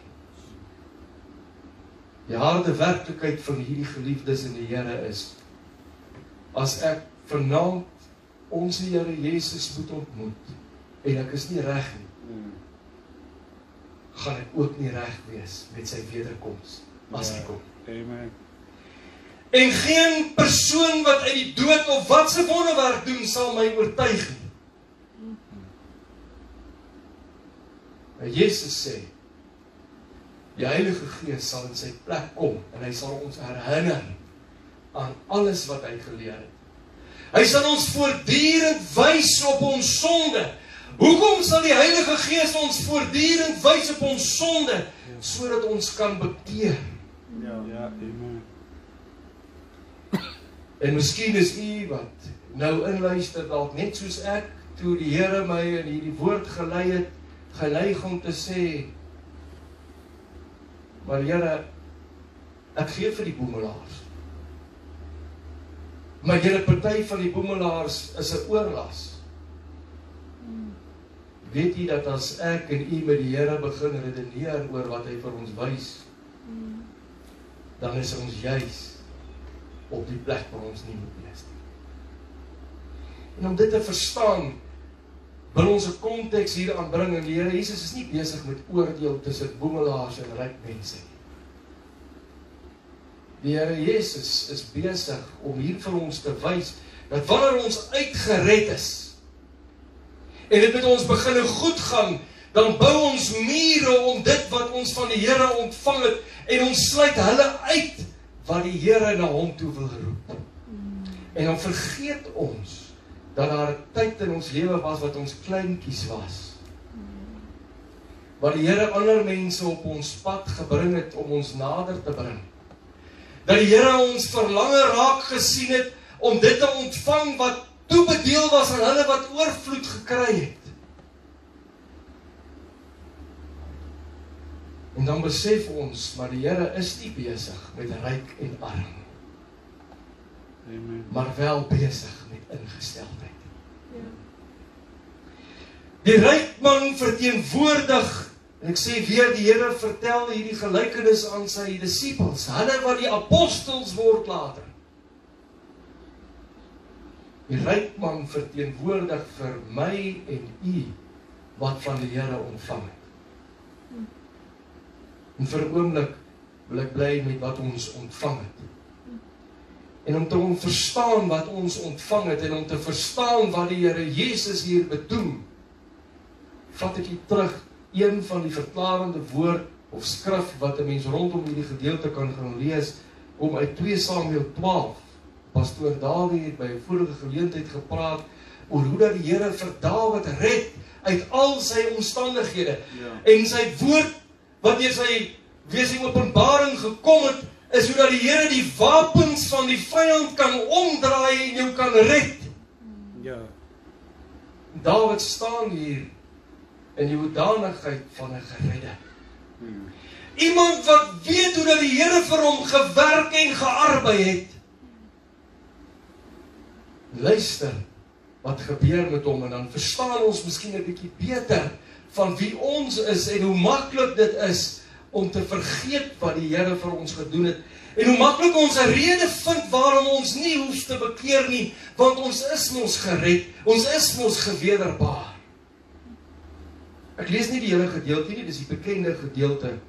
Die harde werklikheid van hierdie geliefdes in die Here is, as ek vanaand ons Here Jesus moet ontmoet, en ek is nie reg nie, gaan ek ook nie reg wees met sy wederkoms, as hy kom. Amen. En geen persoon wat uit die dood of wat se wonderwerk doen, sal my oortuig nie. En Jesus sê, die Heilige Gees sal in sy plek kom, en hy sal ons herinner aan alles wat hy geleer het. Hy sal ons voortdurend wys op ons sonde. Hoekom sal die Heilige Gees ons voortdurend wys op ons sonde, sodat ons kan bekeer? Ja, ja, amen. En miskien is u wat nou inluister dalk net soos ek, toe die Here my in hierdie woord gelei het, geneig om te sê, maar Here, ek gee vir die boemelaars. Maar Here, party van die boemelaars is 'n oorlas. Weet jy dat as ek en u met die Here begin redeneer oor wat hy vir ons wys, dan is ons juis op die plek waar ons nie moet wees nie. En om dit te verstaan, wil ons 'n konteks hier aanbring, en die Here Jesus is nie besig met oordeel tussen boemelaars en ryk mense nie. Die Here Jesus is besig om hier vir ons te wys, dat wanneer ons uitgered is, en dit met ons beginne goed gaan, dan bou ons mure om dit wat ons van die Here ontvang het, en ons sluit hulle uit, wat die Here na hom toe wil roep. En dan vergeet ons, dat daar 'n tyd in ons lewe was, wat ons kleintjies was. wat die Here ander mense op ons pad gebring het om ons nader te bring. Dat die Here ons verlange raak gesien het om dit te ontvang wat toebedeel was aan hulle wat oorvloed gekry het. En dan besef ons, maar die Here is nie besig met ryk en arm. Amen. Maar wel besig met ingesteldheid. Ja. Die ryk man verteenwoordig, en ek sê weer, die Here vertel hierdie gelykenis aan sy disippels, hulle wat die apostels word later. Die ryk man verteenwoordig vir my en u, wat van die Here ontvang het. En vir 'n oomblik wil ek bly met wat ons ontvang het. En om te verstaan wat ons ontvang het, en om te verstaan wat die Here Jesus hier bedoel, vat ek hier terug een van die verklarende woord of skrif wat 'n mens rondom hierdie gedeelte kan gaan lees, kom uit twee Samuel twaalf. Pastoor Dawid het by 'n vorige geleentheid gepraat oor hoe dat die Here vir Dawid red uit al sy omstandighede. Ja. En sy woord wat deur sy wees die openbaring gekom het, is hoe dat die Here die wapens van die vyand kan omdraai en jou kan red. Ja. Dawid staan hier in die hoedanigheid van 'n geredde. Hmm. Iemand wat weet hoe dat die Here vir hom gewerk en gearbei het. Luister wat gebeur met hom en dan verstaan ons miskien 'n bietjie beter van wie ons is en hoe maklik dit is om te vergeet wat die Here vir ons gedoen het. En hoe maklik ons 'n rede vind waarom ons nie hoef te bekeer nie, want ons is mos gered, ons is mos gewederbaar. Ek lees nie die hele gedeelte nie, dis die bekende gedeelte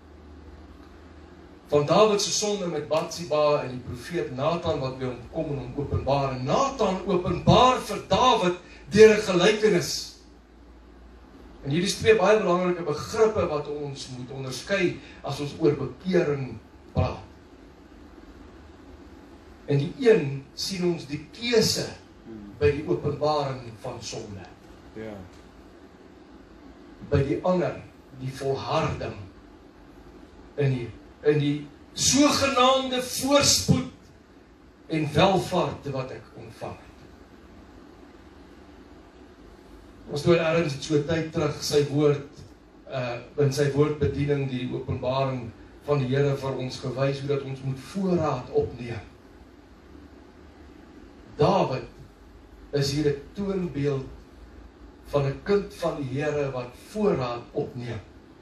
van Dawid se sonde met Batsheba en die profeet Nathan wat by hom kom en hom openbaar. En Nathan openbaar vir Dawid deur 'n gelykenis. En hierdie is twee baie belangrike begrippe wat ons moet onderskei as ons oor bekering praat. En die een sien ons die keuse by die openbaring van sonde. Ja. By die ander die volharding in die in die sogenaamde voorspoed en welvaart wat ek ontvang het. Ons doen ergens het so tyd terug sy woord, uh, in sy woordbediening die openbaring van die Here vir ons gewys, hoe dat ons moet voorraad opneem. Dawid is hier 'n toonbeeld van 'n kind van die Here wat voorraad opneem.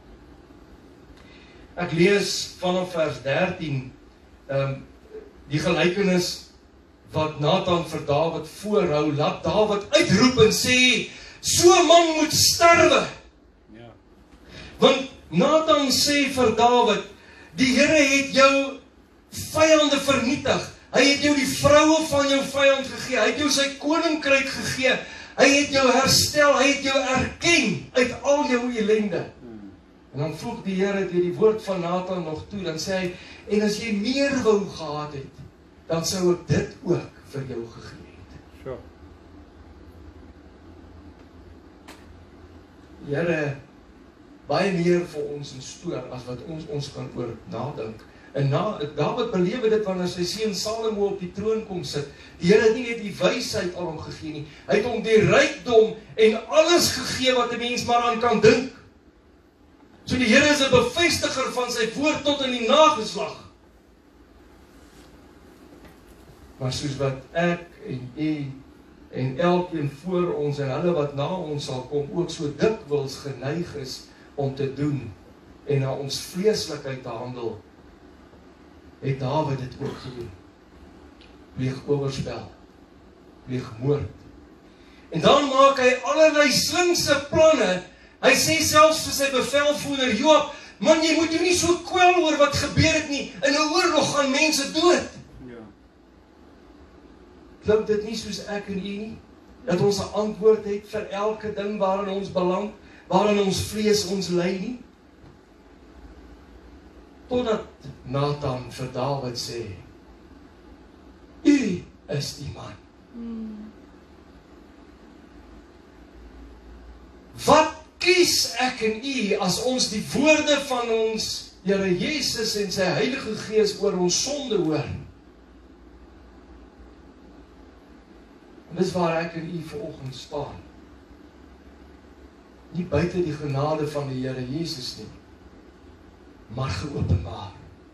Ek lees vanaf vers dertien, um, die gelykenis wat Nathan vir Dawid voorhou, laat Dawid uitroep en sê, so 'n man moet sterwe. Ja. Want Nathan sê vir Dawid, die Here het jou vyande vernietig. Hy het jou die vroue van jou vyand gegee. Hy het jou sy koninkryk gegee. Hy het jou herstel. Hy het jou erken uit al jou ellende. En dan voeg die Here deur die woord van Nathan nog toe, dan sê hy, en as jy meer wou gehad het, dan sou ek dit ook vir jou gegee het. Sure. Die Here baie meer vir ons in stoor as wat ons ons kan oor nadink. En na, Dawid belewe dit wanneer sy seun Salomo op die troon kom sit. Die Here het nie net die wysheid aan hom gegee nie, hy het hom die rykdom en alles gegee wat 'n mens maar aan kan dink. So die Here is 'n bevestiger van sy woord tot in die nageslag. Maar soos wat ek en u en elkeen voor ons en hulle wat na ons sal kom ook so dikwels geneig is om te doen en na ons vleeslikheid te handel, het Dawid dit ook gedoen. Pleeg oorspel, pleeg moord. En dan maak hy allerlei slinkse planne. Hy sê selfs vir sy bevelvoerder Joab, man, jy moet jou nie so kwel oor wat gebeur het nie. In 'n oorlog gaan mense dood. Ja. Klink dit nie soos ek en u nie? Dat ons 'n antwoord het vir elke ding waarin ons belang, waarin ons vlees ons lei nie? Totdat Nathan vir Dawid sê, u is die man. Hmm. Wat kies ek en u as ons die woorde van ons Here Jesus en sy Heilige Gees oor ons sonde hoor. En dis waar ek en u vanoggend staan. Nie buite die genade van die Here Jesus nie, maar geopenbaar.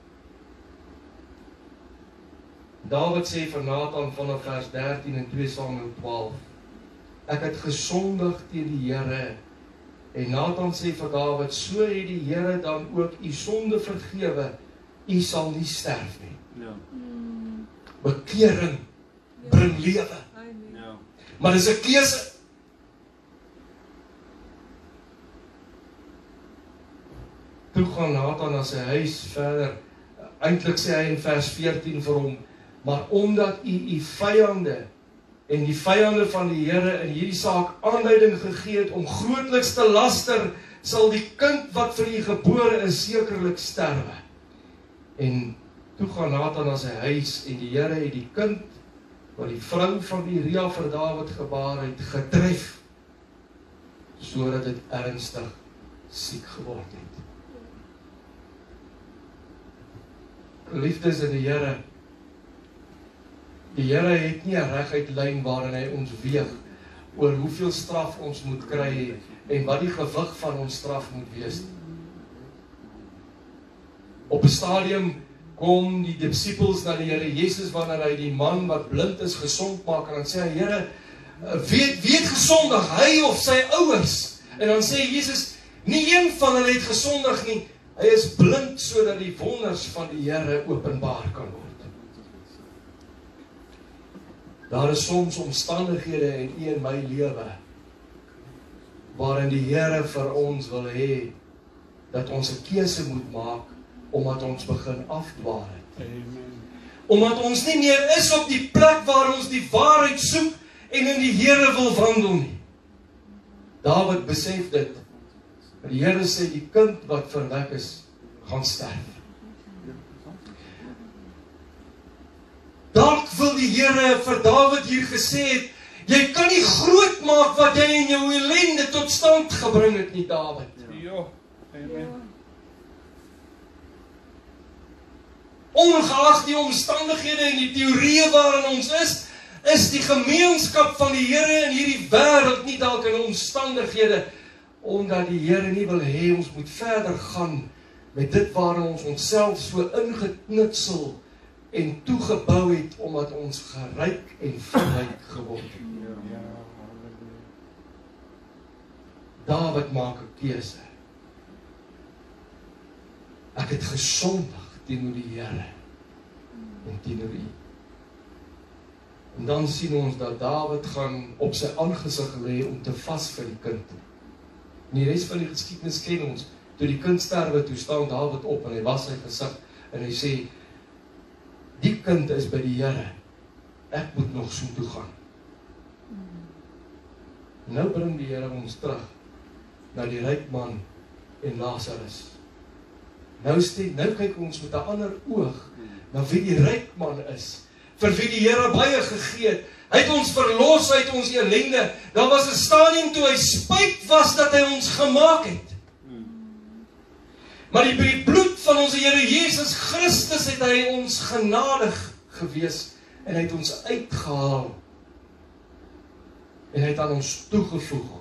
Dawid sê vir Nathan vanaf vers dertien en twee Samuel twaalf, ek het gesondig teen die Here. En Nathan sê vir Dawid, so het die Here dan ook u sonde vergewe, u sal nie sterf nie. Ja. Bekering bring lewe. Ja. Maar dis 'n keuse. Toe gaan Nathan na sy huis verder. Eintlik sê hy in vers veertien vir hom, maar omdat u u vyande en die vyande van die Here in hierdie saak aanleiding gegee het om grootliks te laster, sal die kind wat vir u gebore is sekerlik sterwe. En toe gaan Nathan na sy huis en die Here het die kind wat die vrou van Uria vir Dawid gebaar het getref, sodat dit ernstig siek geword het. Liefdes in die Here, die Here het nie 'n reguit lyn waarin hy ons weeg oor hoeveel straf ons moet kry en wat die gewig van ons straf moet wees. Op 'n stadium kom die disippels na die Here Jesus wanneer hy die man wat blind is gesond maak en dan sê hy, Here, wie, wie het gesondig, hy of sy ouers? En dan sê Jesus, nie een van hulle het gesondig nie, hy is blind sodat die wonders van die Here openbaar kan word. Daar is soms omstandighede in u en my lewe waarin die Here vir ons wil hê dat ons 'n keuse moet maak omdat ons begin afdwaal het. Amen. Omdat ons nie meer is op die plek waar ons die waarheid soek en in die Here wil wandel nie. Dawid besef dit. Die Here sê die kind wat verwek is, gaan sterf. Dalk wil die Here vir Dawid hier gesê het, jy kan nie groot maak wat jy in jou ellende tot stand gebring het nie, Dawid. Ja. Amen. Ongeag die omstandighede en die teorieë waarin ons is, is die gemeenskap van die Here in hierdie wêreld nie dalk in omstandighede, omdat die Here nie wil hê ons moet verder gaan met dit waarin ons onsself so ingeknutsel en toegebou het, omdat ons geryk en verryk geword het. Dawid maak 'n keuse. Ek het gesondig teenoor die Here en teenoor U. En dan sien ons dat Dawid gaan op sy aangesig lê om te vas vir die kind. In die res van die geskiedenis ken ons, toe die kind sterwe, toe staan Dawid op en hy was sy gesig en hy sê, die kind is by die Here, ek moet nog so toe gaan. Nou bring die Here ons terug na die ryk man en Lazarus. Nou steek, nou kyk ons met 'n ander oog na wie die ryk man is, vir wie die Here baie gegee het. Hy het ons verlos uit ons ellende. Daar was 'n stadium toe hy spyt was dat hy ons gemaak het. Maar die, die bloed van ons Here Jesus Christus het hy ons genadig gewees en hy het ons uitgehaal en hy het aan ons toegevoeg.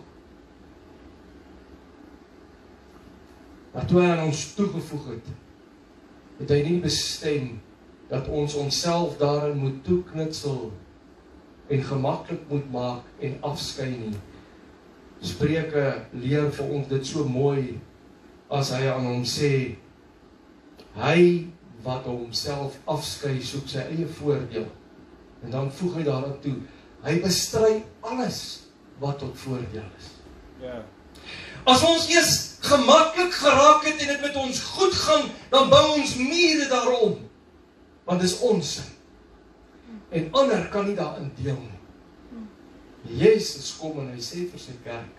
Maar toe hy aan ons toegevoeg het, het hy nie bestem dat ons onsself daarin moet toeknutsel en gemaklik moet maak en afskei nie. Spreuke leer vir ons dit so mooi as hy aan hom sê, hy wat homself afskei soek sy eie voordeel. En dan voeg hy daaraan toe, hy bestry alles wat tot voordeel is. Ja. As ons eers gemaklik geraak het en dit met ons goed gaan, dan bou ons mure daarom. Want dis ons sin. En ander kan nie daarin deel nie. Jesus kom en hy sê vir sy kerk,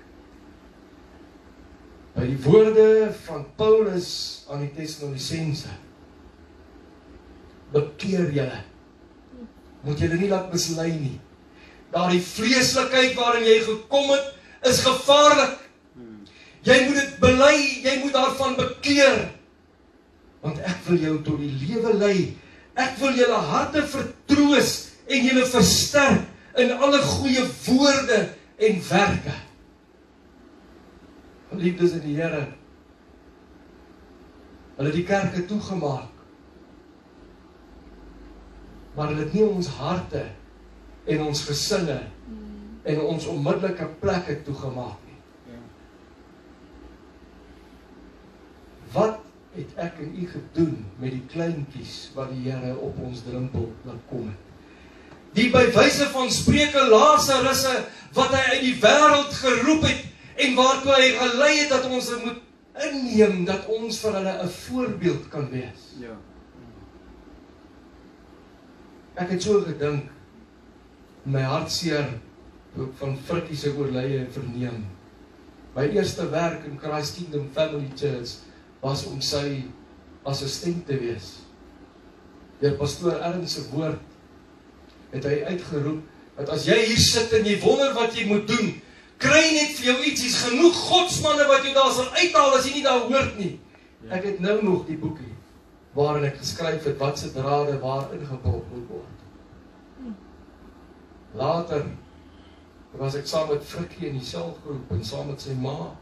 by die woorde van Paulus aan die Tessalonisense, bekeer julle, moet julle nie laat mislei nie. Daardie vleeslikheid waarin jy gekom het, is gevaarlik. Jy moet dit bely, jy moet daarvan bekeer. Want ek wil jou tot die lewe lei. Ek wil julle harte vertroos en julle versterk in alle goeie woorde en werke. Geliefdes in die Here, hulle het die kerke toegemaak, maar hulle het nie ons harte en ons gesinne en ons onmiddellike plekke toegemaak nie. Ja. Wat het ek en u gedoen met die kleintjies wat die Here op ons drempel laat kom het? Die by wyse van spreuke Lasarusse wat hy uit die wêreld geroep het en waartoe hy gelei het dat ons dit moet inneem, dat ons vir hulle 'n voorbeeld kan wees. Ja. Ek het so gedink, my hartseer, toe ek van Frikkie se oorlede verneem. My eerste werk in Christ Kingdom Family Church was om sy assistent te wees. Deur pastoor Ernst se woord het hy uitgeroep, dat as jy hier sit en jy wonder wat jy moet doen, kry net vir jou iets, is genoeg godsmanne wat jy daar sal uithaal as jy nie daar hoort nie. Ja. Ek het nou nog die boekie, waarin ek geskryf het, wat se drade waar ingebrok moet word. Later was ek saam met Frikkie in die selgroep en saam met sy ma.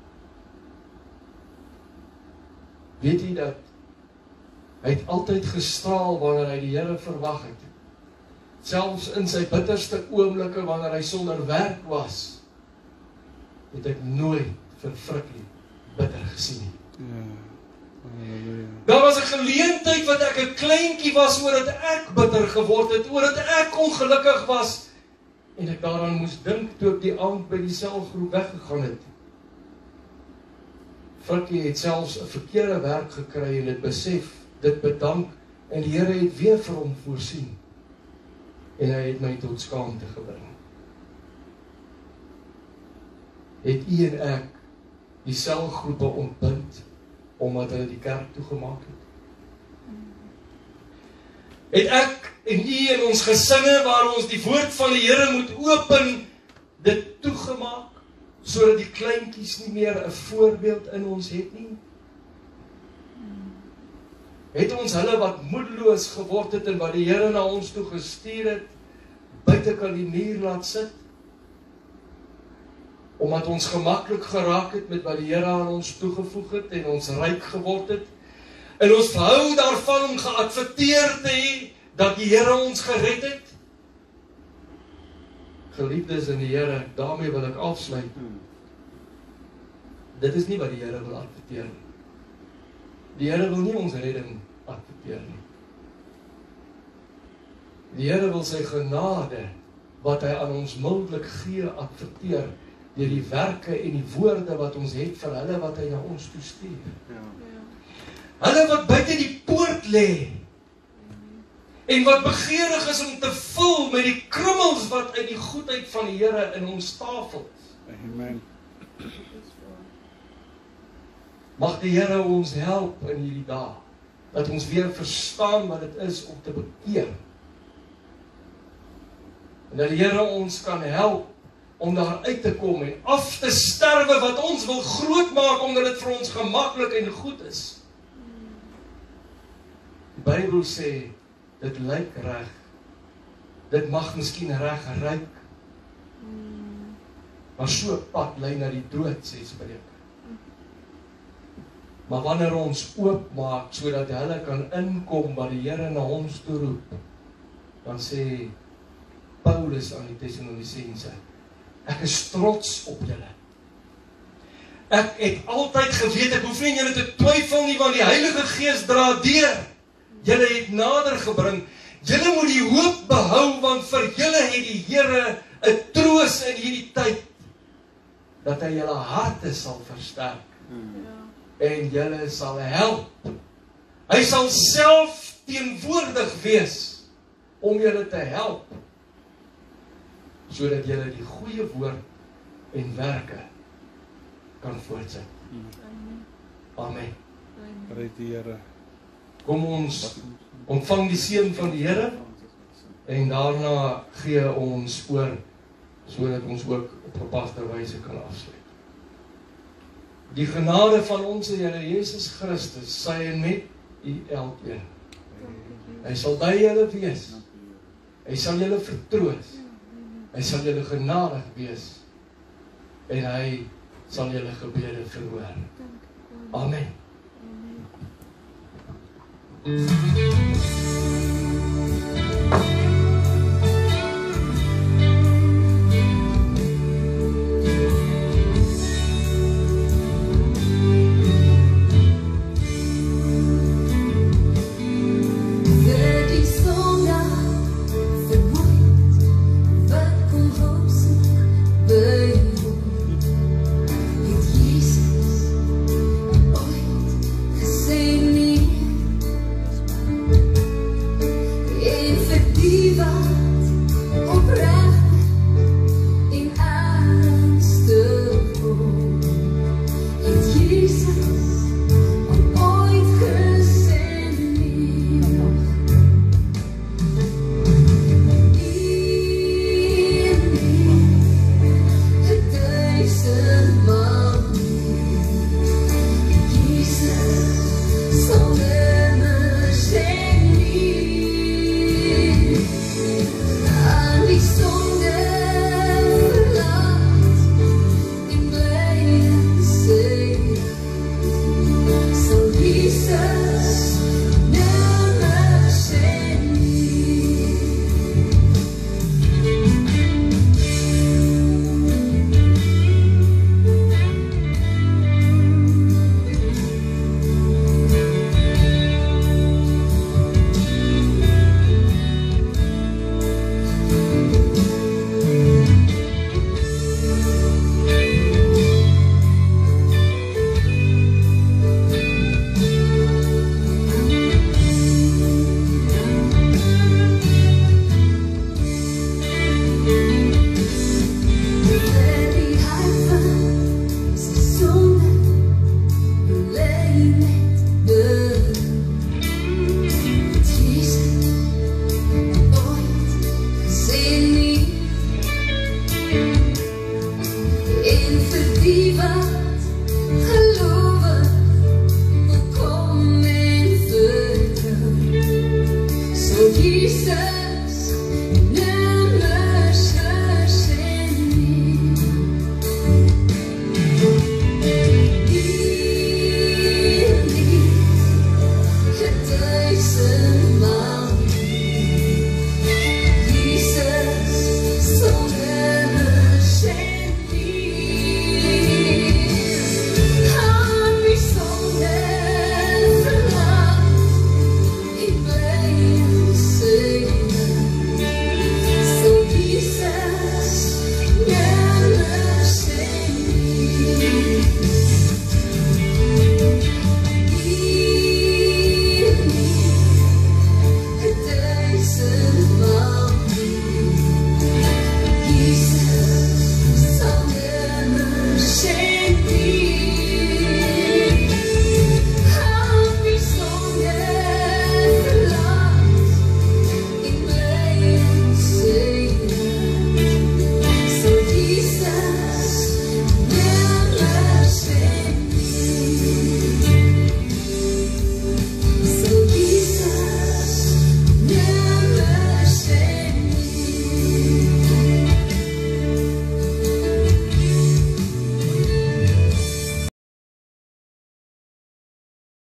Weet jy dat hy het altyd gestraal wanneer hy die Here verwag het. Selfs in sy bitterste oomblikke wanneer hy sonder werk was, het ek nooit vir Frikkie bitter gesien nie. Ja. Halleluja. Daar was 'n geleentheid wat ek 'n kleintjie was oor dat ek bitter geword het, oor dat ek ongelukkig was en ek daaraan moes dink toe ek die aand by die selgroep weggegaan het. Frikkie het selfs 'n verkeerde werk gekry en dit besef, dit bedank en die Here het weer vir hom voorsien. En hy het my tot skaamte gebring. Het u en ek die selgroepe ontbind omdat hulle die kerk toegemaak het? Het ek en u in ons gesinne waar ons die woord van die Here moet open, dit toegemaak sodat die kleintjies nie meer 'n voorbeeld in ons het nie? Het ons hulle wat moedeloos geword het en wat die Here na ons toe gestuur het, buite kan die muur laat sit? Omdat ons gemaklik geraak het met wat die Here aan ons toegevoeg het en ons ryk geword het, en ons hou daarvan om geadverteer te hê dat die Here ons gered het? Geliefdes in die Here, daarmee wil ek afsluit. Dit is nie wat die Here wil adverteer nie. Die Here wil nie ons redding adverteer nie. Die Here wil sy genade, wat hy aan ons mildelik gee, adverteer, deur die werke en die woorde wat ons het vir hulle wat hy na ons toe stuur. Ja. Hulle wat buite die poort lê, en wat begeerig is om te vul met die krummels wat uit die goedheid van die Here in ons tafel. Amen. Mag die Here ons help in hierdie dae, dat ons weer verstaan wat dit is om te bekeer. En dat die Here ons kan help om daar uit te kom en af te sterwe wat ons wil groot maak, omdat dit vir ons gemaklik en goed is. Die Bybel sê, dit lyk reg, dit mag miskien reg ryk, maar so 'n pad lei na die dood, sê Spreuke. Maar wanneer ons oopmaak, sodat hulle kan inkom wat die Here na ons toe roep, dan sê Paulus aan die Tessalonisense, ek is trots op julle. Ek het altyd geweet, ek hoef nie julle te twyfel nie, want die Heilige Gees dra deur. Julle het nader gebring. Julle moet die hoop behou, want vir julle het die Here 'n troos in hierdie tyd, dat hy julle harte sal versterk. En julle sal help. Hy sal self teenwoordig wees om julle te help, sodat julle die goeie woord en werke kan voortsit. Amen. Red die Here. Kom ons ontvang die seën van die Here en daarna gee ons oor, sodat ons ook op gepaste wyse kan afsluit. Die genade van onze Here Jesus Christus sy en met u elkeen. Hy sal by julle wees. Hy sal julle vertroos. Hy sal julle genadig wees. En hy sal julle gebede verhoor. Amen. Amen.